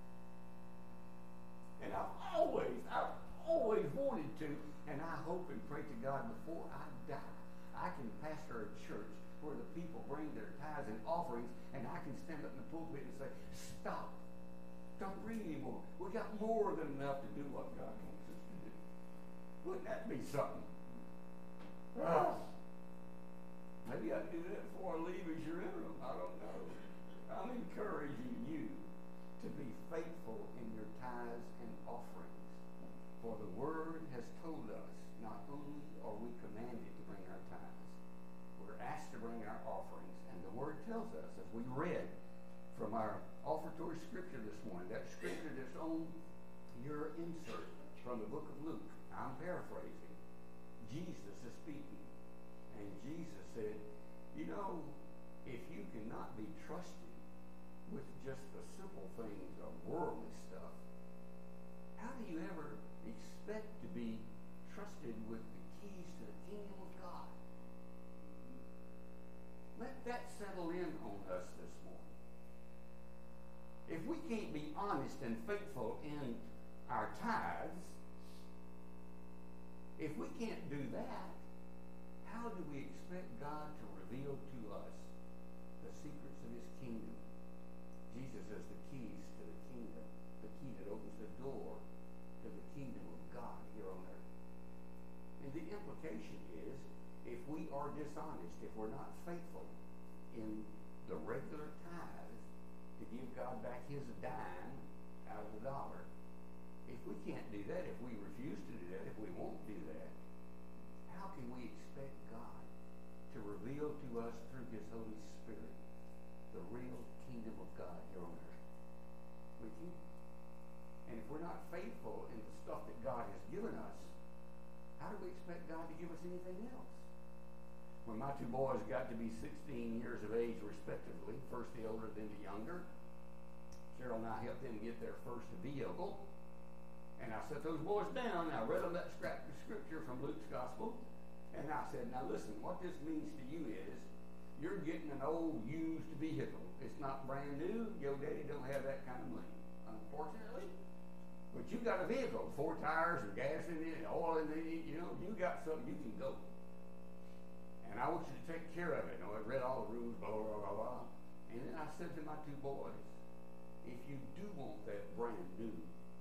And I've always wanted to, and I hope and pray to God before I die, I can pastor a church where the people bring their tithes and offerings, and I can stand up in the pulpit and say, "Stop! Don't bring any more. We got more than enough to do what God wants us to do." Wouldn't that be something? Maybe I can do that before I leave as your interim. I don't know. I'm encouraging you to be faithful in your tithes and offerings. For the Word has told us, not only are we commanded to bring our tithes, we're asked to bring our offerings. And the Word tells us, as we read from our offertory scripture this morning, that scripture that's on your insert from the book of Luke. I'm paraphrasing. Jesus is speaking. And Jesus said, "You know, if you cannot be trusted with just the simple things of worldly stuff, how do you ever expect to be trusted with the keys to the kingdom of God?" Let that settle in on us this morning. If we can't be honest and faithful in our tithes, if we can't do that, how do we expect God to reveal to us the secrets of his kingdom? Jesus has the keys to the kingdom, the key that opens the door to the kingdom of God here on earth. And the implication is, if we are dishonest, if we're not faithful in the regular tithes to give God back his dime out of the dollar, if we can't do that, if we refuse to do that, if we won't do that, how can we expect God to reveal to us through his Holy Spirit the real kingdom of God here on earth? With you? And if we're not faithful in the stuff that God has given us, how do we expect God to give us anything else? When my two boys got to be 16 years of age respectively, first the older, then the younger, Cheryl and I helped them get their first vehicle. And I set those boys down, and I read them that scrap of scripture from Luke's gospel. And I said, "Now listen, what this means to you is, you're getting an old used vehicle. It's not brand new. Your daddy don't have that kind of money, unfortunately. But you got a vehicle, 4 tires and gas in it, and oil in it. You know, you got something, you can go. And I want you to take care of it." And I read all the rules, blah, blah, blah, blah. And then I said to my two boys, "If you do want that brand new,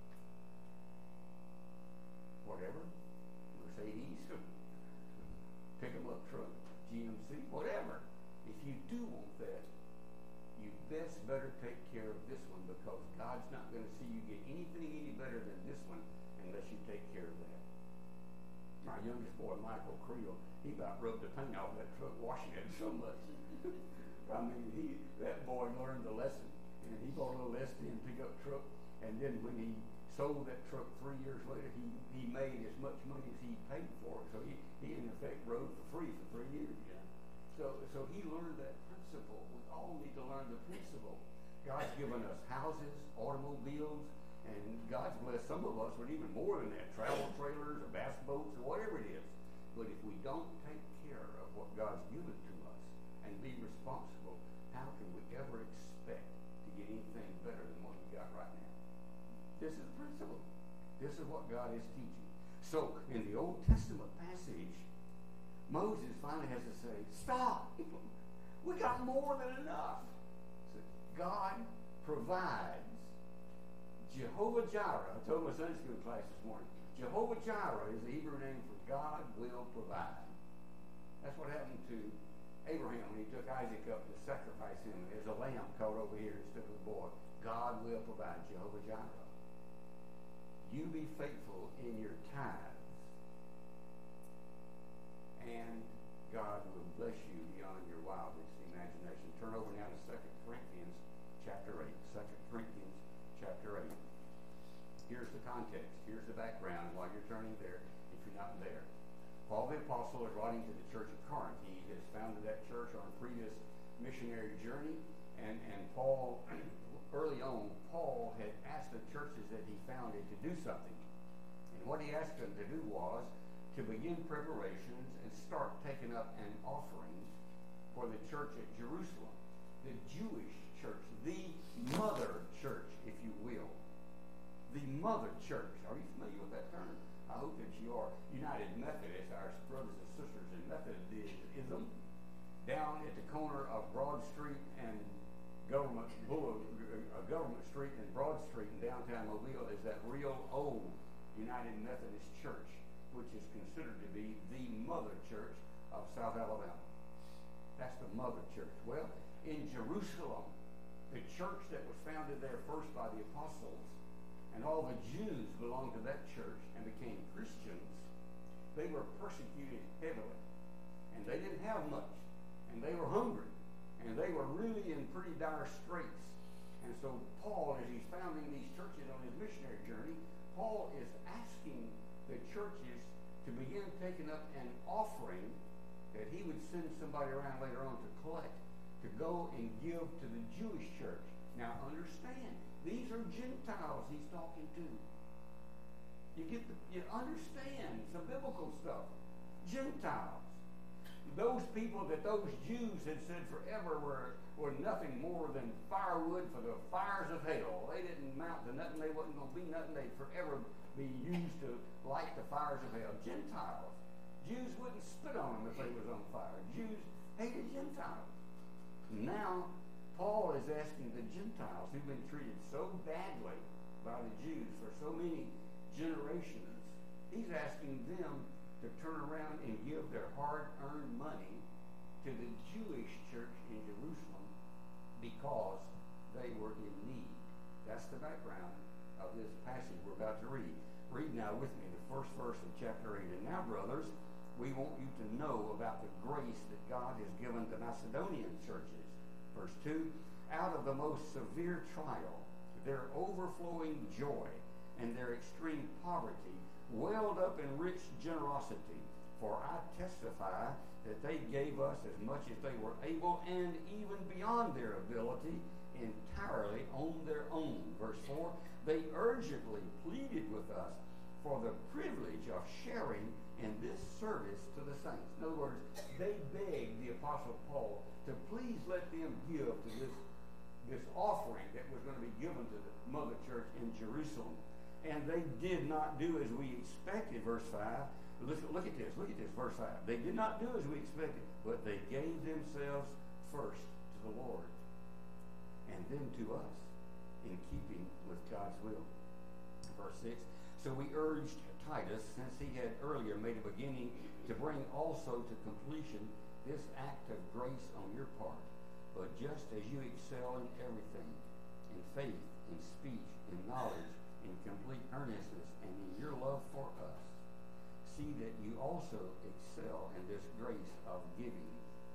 whatever, Mercedes, pick-em-up truck, GMC, whatever, if you do want that, you best better take care of this one, because God's not going to see you get anything any better than this one unless you take care of that." My youngest boy, Michael Creel, he about rubbed the paint off that truck washing it so much. I mean, that boy learned the lesson, and he bought a little S10 pickup truck, and then when he sold that truck 3 years later, he made as much money as he paid for it. So he in effect rode for free for 3 years. So he learned that principle. We all need to learn the principle. God's given us houses, automobiles, and God's blessed some of us with even more than that, travel trailers or bass boats or whatever it is. But if we don't take care of what God's given to us and be responsible, how can we ever expect to get anything better than what we got right now? This is the principle. This is what God is teaching. So, in the Old Testament passage, Moses finally has to say, stop. We got more than enough. So God provides. Jehovah Jireh, I told my Sunday school class this morning, Jehovah Jireh is the Hebrew name for God will provide. That's what happened to Abraham when he took Isaac up to sacrifice him as a lamb caught over here instead of a boy. God will provide, Jehovah Jireh. You be faithful in your tithes, and God will bless you beyond your wildest imagination. Turn over now to 2 Corinthians chapter 8. 2 Corinthians chapter 8. Here's the context. Here's the background while you're turning there, if you're not there. Paul the Apostle is writing to the church of Corinth. He has founded that church on a previous missionary journey. And Paul, early on, Paul had asked the churches that he founded to do something. And what he asked them to do was to begin preparations and start taking up an offering for the church at Jerusalem, the Jewish church, the mother church, if you will. The mother church. Are you familiar with that term? I hope that you are. United Methodists, our brothers and sisters in Methodism, down at the corner of Broad Street and Government Street and Broad Street in downtown Mobile is that real old United Methodist Church, which is considered to be the mother church of South Alabama. That's the mother church. Well, in Jerusalem, the church that was founded there first by the apostles, and all the Jews belonged to that church and became Christians, they were persecuted heavily. And they didn't have much. And they were hungry. And they were really in pretty dire straits. And so Paul, as he's founding these churches on his missionary journey, Paul is asking the churches to begin taking up an offering that he would send somebody around later on to collect, to go and give to the Jewish church. Now understand, these are Gentiles he's talking to. You understand some biblical stuff. Gentiles. Those people that those Jews had said forever were nothing more than firewood for the fires of hell. They didn't mount to nothing. They wasn't going to be nothing. They'd forever be used to light the fires of hell. Gentiles. Jews wouldn't spit on them if they was on fire. Jews hated Gentiles. Now, Paul is asking the Gentiles who've been treated so badly by the Jews for so many generations, he's asking them to turn around and give their hard-earned money to the Jewish church in Jerusalem because they were in need. That's the background of this passage we're about to read. Read now with me the first verse of chapter 8. And now, brothers, we want you to know about the grace that God has given the Macedonian churches. Verse 2, out of the most severe trial, their overflowing joy and their extreme poverty welled up in rich generosity. For I testify that they gave us as much as they were able, and even beyond their ability, entirely on their own. Verse 4, they urgently pleaded with us for the privilege of sharing in this service to the saints. In other words, they begged the Apostle Paul to please let them give to this offering that was going to be given to the mother church in Jerusalem. And they did not do as we expected, verse 5. Look at this, verse 5. They did not do as we expected, but they gave themselves first to the Lord and then to us, in keeping with God's will. Verse 6. So we urged Titus, since he had earlier made a beginning, to bring also to completion this act of grace on your part. But just as you excel in everything, in faith, in speech, in knowledge, in complete earnestness, and in your love for us, see that you also excel in this grace of giving.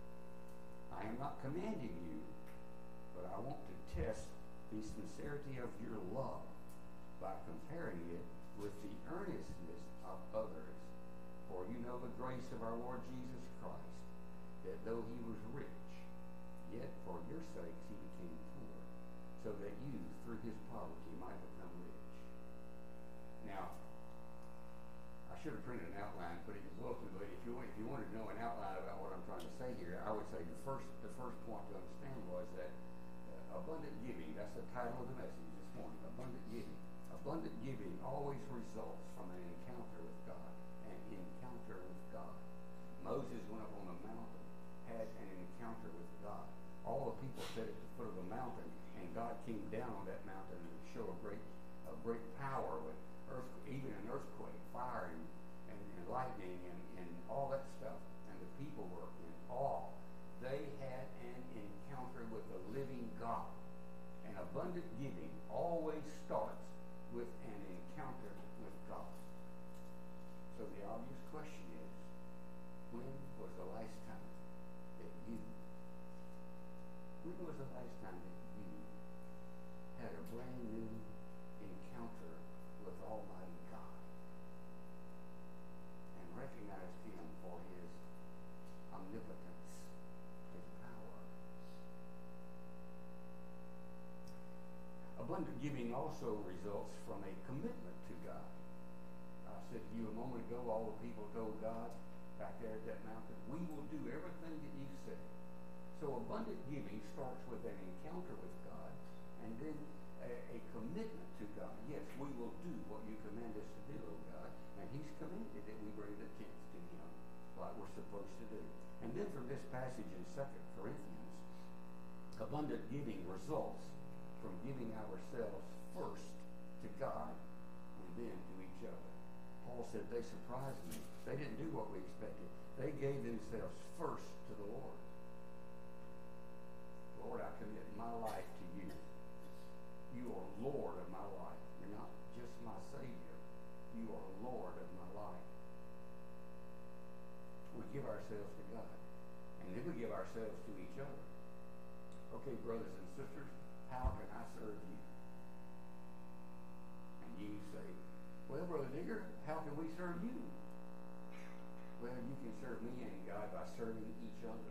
I am not commanding you, but I want to test the sincerity of your love by comparing it with the earnestness of others. For you know the grace of our Lord Jesus Christ, that though he was rich, yet for your sakes he became poor, so that you, through his poverty, might become rich. Now, I should have printed an outline, but it was a little too late. If you you wanted to know an outline about what I'm trying to say here, I would say the first point to understand was that abundant giving, that's the title of the message this morning, abundant giving. Abundant giving always results from an encounter with God, an encounter with God. Moses went up on a mountain, had an encounter with God. All the people sat at the foot of the mountain, and God came down on that mountain and showed a great power with even an earthquake, fire and lightning and all that stuff. And the people were in awe. They had an encounter with the living God. And abundant giving always starts with an encounter with God. So the obvious question is, when was the last time that you had a brand new encounter with Almighty God and recognized Him for His omnipotence, His power? Abundant giving also results from a commitment to God. I said to you a moment ago, all the people told God back there at that mountain, we will do everything that you said. So abundant giving starts with an encounter with God and then a commitment to God. Yes, we will do what you command us to do, oh God. And He's commanded that we bring the tenth to Him like we're supposed to do. And then from this passage in 2 Corinthians, abundant giving results from giving ourselves first to God and then to each other. Paul said they surprised me. They didn't do what we expected. They gave themselves first to the Lord. Lord, I commit my life to you. You are Lord of my life. You're not just my Savior. You are Lord of my life. We give ourselves to God. And then we give ourselves to each other. Okay, brothers and sisters, how can I serve you? And you say, well, Brother Digger, how can we serve you? Well, you can serve me and God by serving each other.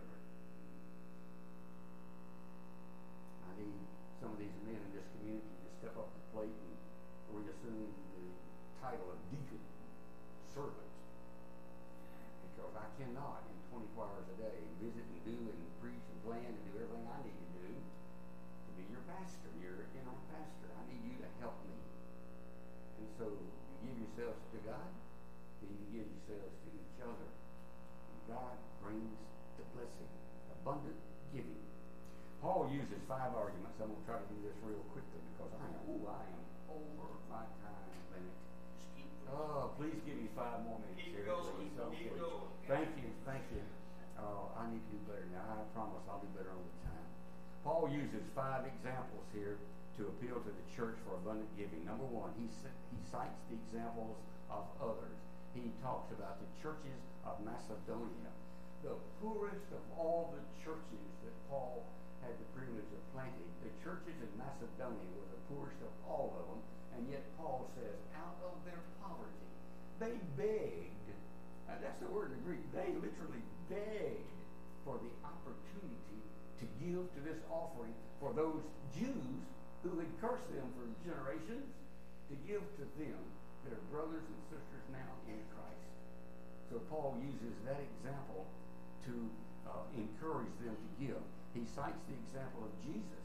I need some of these men in this community to step up to the plate and reassume the title of deacon, servant. Because I cannot, in 24 hours a day, visit and do and preach and plan and do everything I need to do to be your pastor, your interim pastor. I need you to help me. And so you give yourselves to God, then you give yourselves to each other. And God brings the blessing, abundant giving. Paul uses 5 arguments. I'm going to try to do this real quickly because I am over my time limit. Oh, please give me 5 more minutes here. Keep going. Thank you. I need to do better now. I promise I'll do better over time. Paul uses 5 examples here to appeal to the church for abundant giving. Number 1, he cites the examples of others. He talks about the churches of Macedonia, the poorest of all the churches that Paul had the privilege of planting. The churches in Macedonia were the poorest of all of them, and yet Paul says, out of their poverty, they begged. Now that's the word in Greek. They literally begged for the opportunity to give to this offering for those Jews who had cursed them for generations, to give to them, their brothers and sisters now in Christ. So Paul uses that example to encourage them to give. He cites the example of Jesus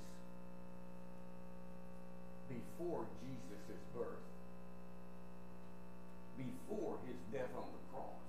before Jesus' birth, before his death on the cross.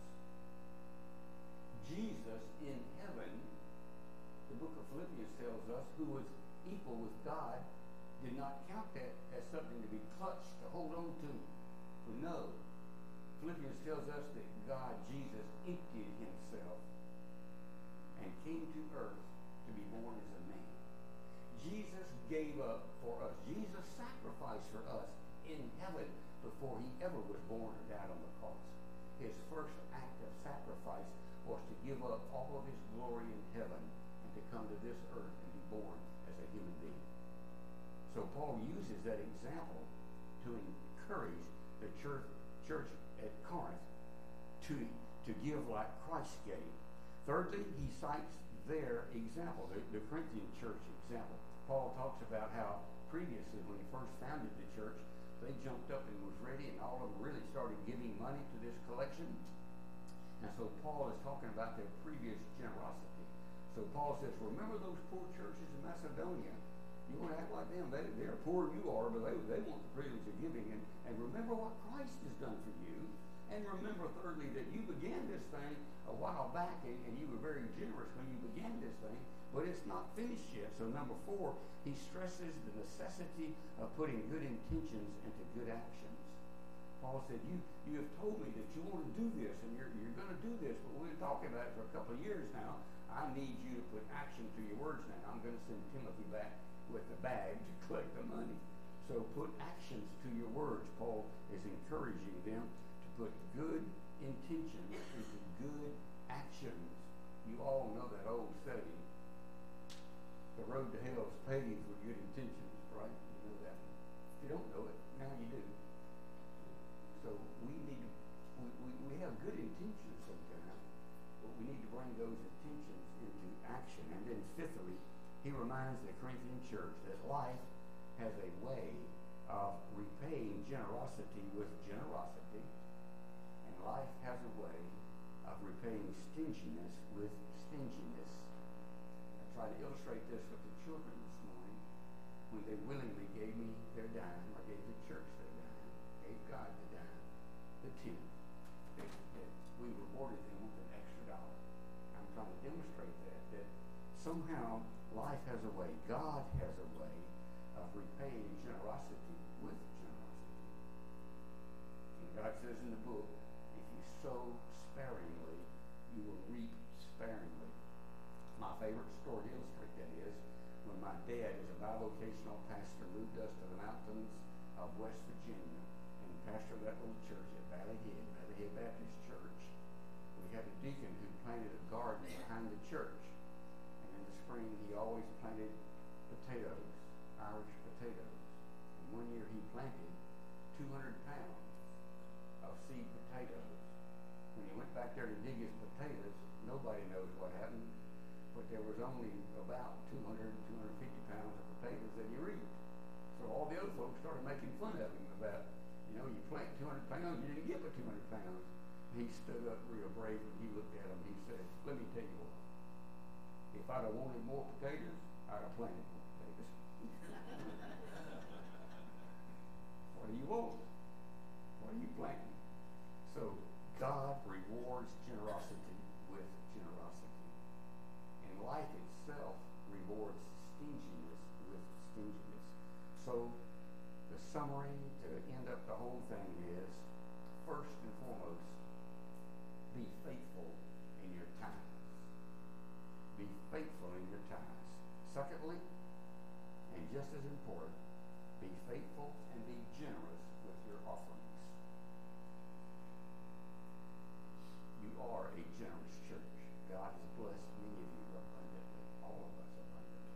Jesus in heaven, the book of Philippians tells us, who was equal with God, did not count that as something to be clutched, to hold on to. No. Philippians tells us that God, Jesus, emptied himself and came to earth to be born as a man. Jesus gave up for us. Jesus sacrificed for us in heaven before he ever was born or died on the cross. His first act of sacrifice was to give up all of his glory in heaven and to come to this earth and be born as a human being. So Paul uses that example to encourage the church at Corinth to give like Christ gave. Thirdly, he cites their example, the Corinthian church example. Paul talks about how previously, when he first founded the church, they jumped up and was ready, and all of them really started giving money to this collection. And so Paul is talking about their previous generosity. So Paul says, remember those poor churches in Macedonia. You want to act like them. They're poor you are, but they want the privilege of giving. And remember what Christ has done for you. And remember, thirdly, that you began this thing a while back, and you were very generous when you began this thing, but it's not finished yet. So number 4, he stresses the necessity of putting good intentions into good actions. Paul said, you have told me that you want to do this, and you're going to do this, but we've been talking about it for a couple of years now. I need you to put action to your words now. I'm going to send Timothy back with the bag to collect the money. So put actions to your words. Paul is encouraging them to put good intentions into good actions. You all know that old saying, the road to hell is paved with good intentions, right? You know that. If you don't know it, now you do. So we need to, we have good intentions sometimes, but we need to bring those intentions into action. And then fifthly, he reminds the Corinthian church that life has a way of repaying generosity with generosity, and life has a way of repaying stinginess with stinginess. I tried to illustrate this with the children this morning when they willingly gave me their dime, or gave the church their dime, gave God the dime, the 10. That we rewarded them with an extra dollar. I'm trying to demonstrate that somehow life has a way, God has a way of repaying generosity with generosity. And God says in the book, if you sow sparingly, you will reap sparingly. My favorite story to illustrate that is when my dad, as a bivocational pastor, moved us to the mountains of West Virginia and pastored that little church at Valley Head Baptist Church. We had a deacon who planted a garden behind the church. And in the spring, he always planted potatoes, Irish potatoes. And one year he planted 200 pounds of seed potatoes. When he went back there to dig his potatoes, nobody knows what happened, but there was only about 200, 250 pounds of potatoes that he reaped. So all the other folks started making fun of him about, you plant 200 pounds, you didn't get but 200 pounds. He stood up real brave and he looked at him and he said, let me tell you what, if I'd have wanted more potatoes, I'd have planted more potatoes. What do you want? What are you planting? So God rewards generosity with generosity. And life itself rewards stinginess with stinginess. So the summary to end up the whole thing is, first and foremost, be faithful in your tithes. Be faithful in your tithes. Secondly, and just as important, be faithful and be generous with your offerings. You are a generous church. God has blessed many of you abundantly, all of us abundantly.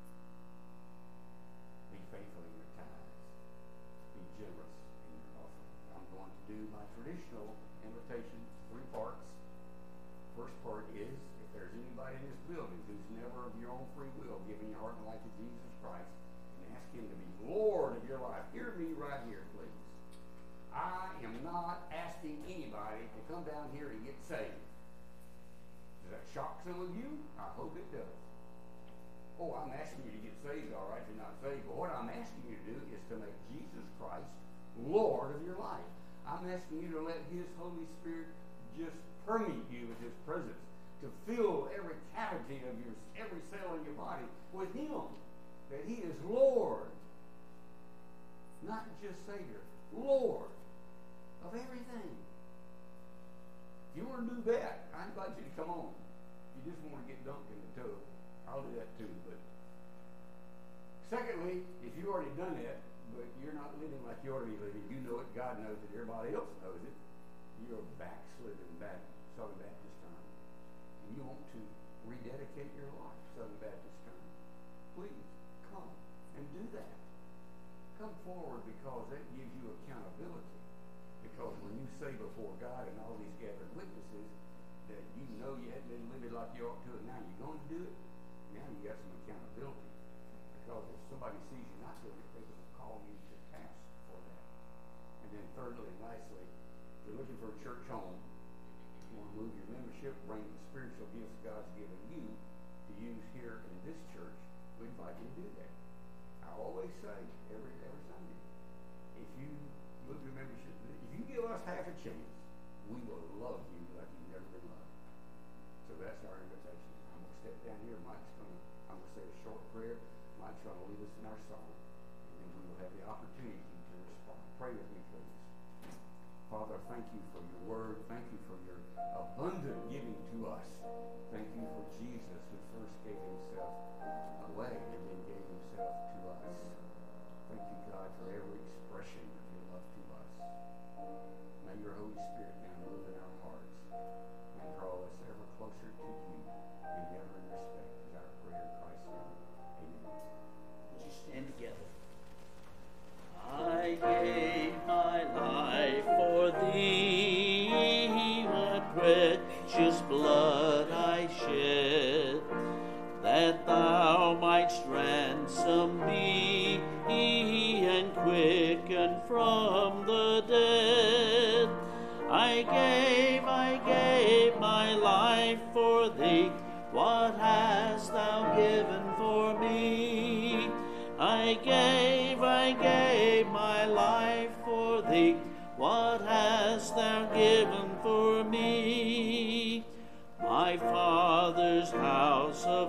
Be faithful in your tithes. Be generous in your offering. I'm going to do my traditional invitation, 3 parts. First part is, if there's anybody in this building who's never of your own free will given your heart and life to Jesus Christ and ask him to be Lord of your life, hear me right here, please. I am not asking anybody to come down here and get saved. Does that shock some of you? I hope it does. Oh, I'm asking you to get saved, all right, if you're not saved. But what I'm asking you to do is to make Jesus Christ Lord of your life. I'm asking you to let his Holy Spirit just permeate you with his presence, to fill every cavity of every cell in your body with him, that he is Lord, not just Savior, Lord of everything. If you want to do that, I invite you to come on. If you just want to get dunked in the tub, I'll do that too. But secondly, if you've already done that, but you're not living like you ought to be living, you know it, God knows it, everybody else knows it, you're a backslidden Southern Baptist term. And you want to rededicate your life, Southern Baptist term. Please, come and do that. Come forward, because that gives you accountability. Because when you say before God and all these gathered witnesses that you know you hadn't been living like you ought to, and now you're going to do it, now you got some accountability. Because if somebody sees you not doing it, they will call you to task for that. And then thirdly and lastly, if you're looking for a church home, you want to move your worship, bring the spiritual gifts God's given you to use here in this church, we invite you to do that. I always say every Sunday, if you look at membership, if you give us half a chance, we will love you like you've never been loved. So that's our invitation. I'm going to step down here. I'm going to say a short prayer. Mike's going to lead us in our song, and then we will have the opportunity to respond. Pray with me, please. Father, thank you for your word. Thank you for your abundant giving to us. Thank you for Jesus, who first gave himself away and then gave himself to us. Thank you, God, for every expression of your love to us. May your Holy Spirit now move in our hearts and draw us ever closer to you in ever in respect is our prayer in Christ's name. Amen. Would you stand together? I gave my life for thee, my precious blood I shed, that thou mightst ransom me and quicken from the dead. I gave my life for thee. What hast thou given for me? I gave my life for thee. What hast thou given for me? My Father's house of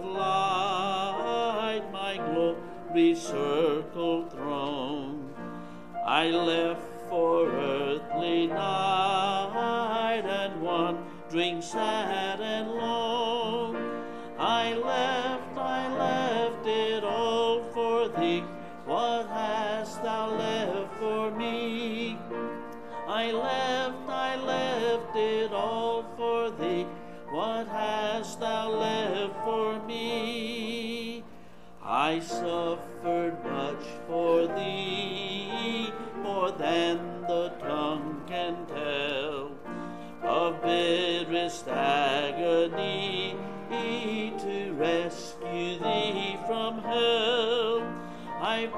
light, my glory circled throne, I left for earthly night and wandering sad and lone. I left it all for thee. What hast thou left for me? I left it all for thee. What hast thou left for me? I suffered much for thee, more than the tongue can tell, of bitterest agony to rescue thee from hell. I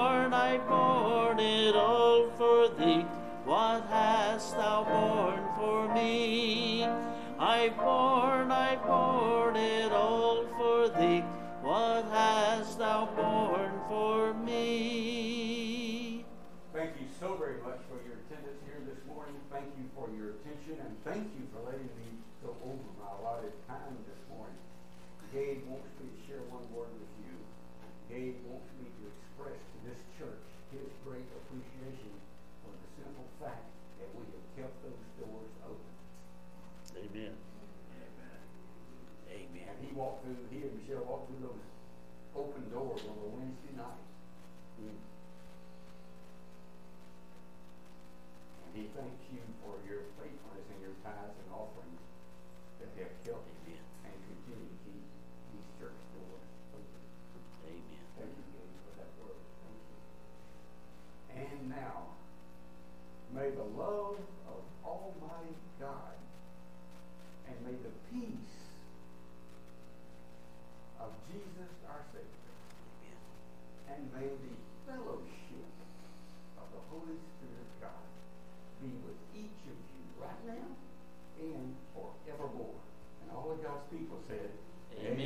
borne it all for thee. What hast thou borne for me? I borne it all for thee. What hast thou borne for me? Thank you so very much for your attendance here this morning. Thank you for your attention, and thank you for letting me go over my allotted time this morning. Gabe wants me to share one word with you. Gabe wants me to express to this church his great appreciation for the simple fact that we have kept those doors open. Amen. And he and Michelle walked through those open doors on a Wednesday night. And he thanks you for your faithfulness and your tithes and offerings that have kept and continue to keep these church doors open. Amen. Thank you, Gabe, for that word. Thank you. And now, may the love of Almighty God and may the peace of Jesus our Savior, and may the fellowship of the Holy Spirit of God be with each of you right now and forevermore. And all of God's people said, Amen.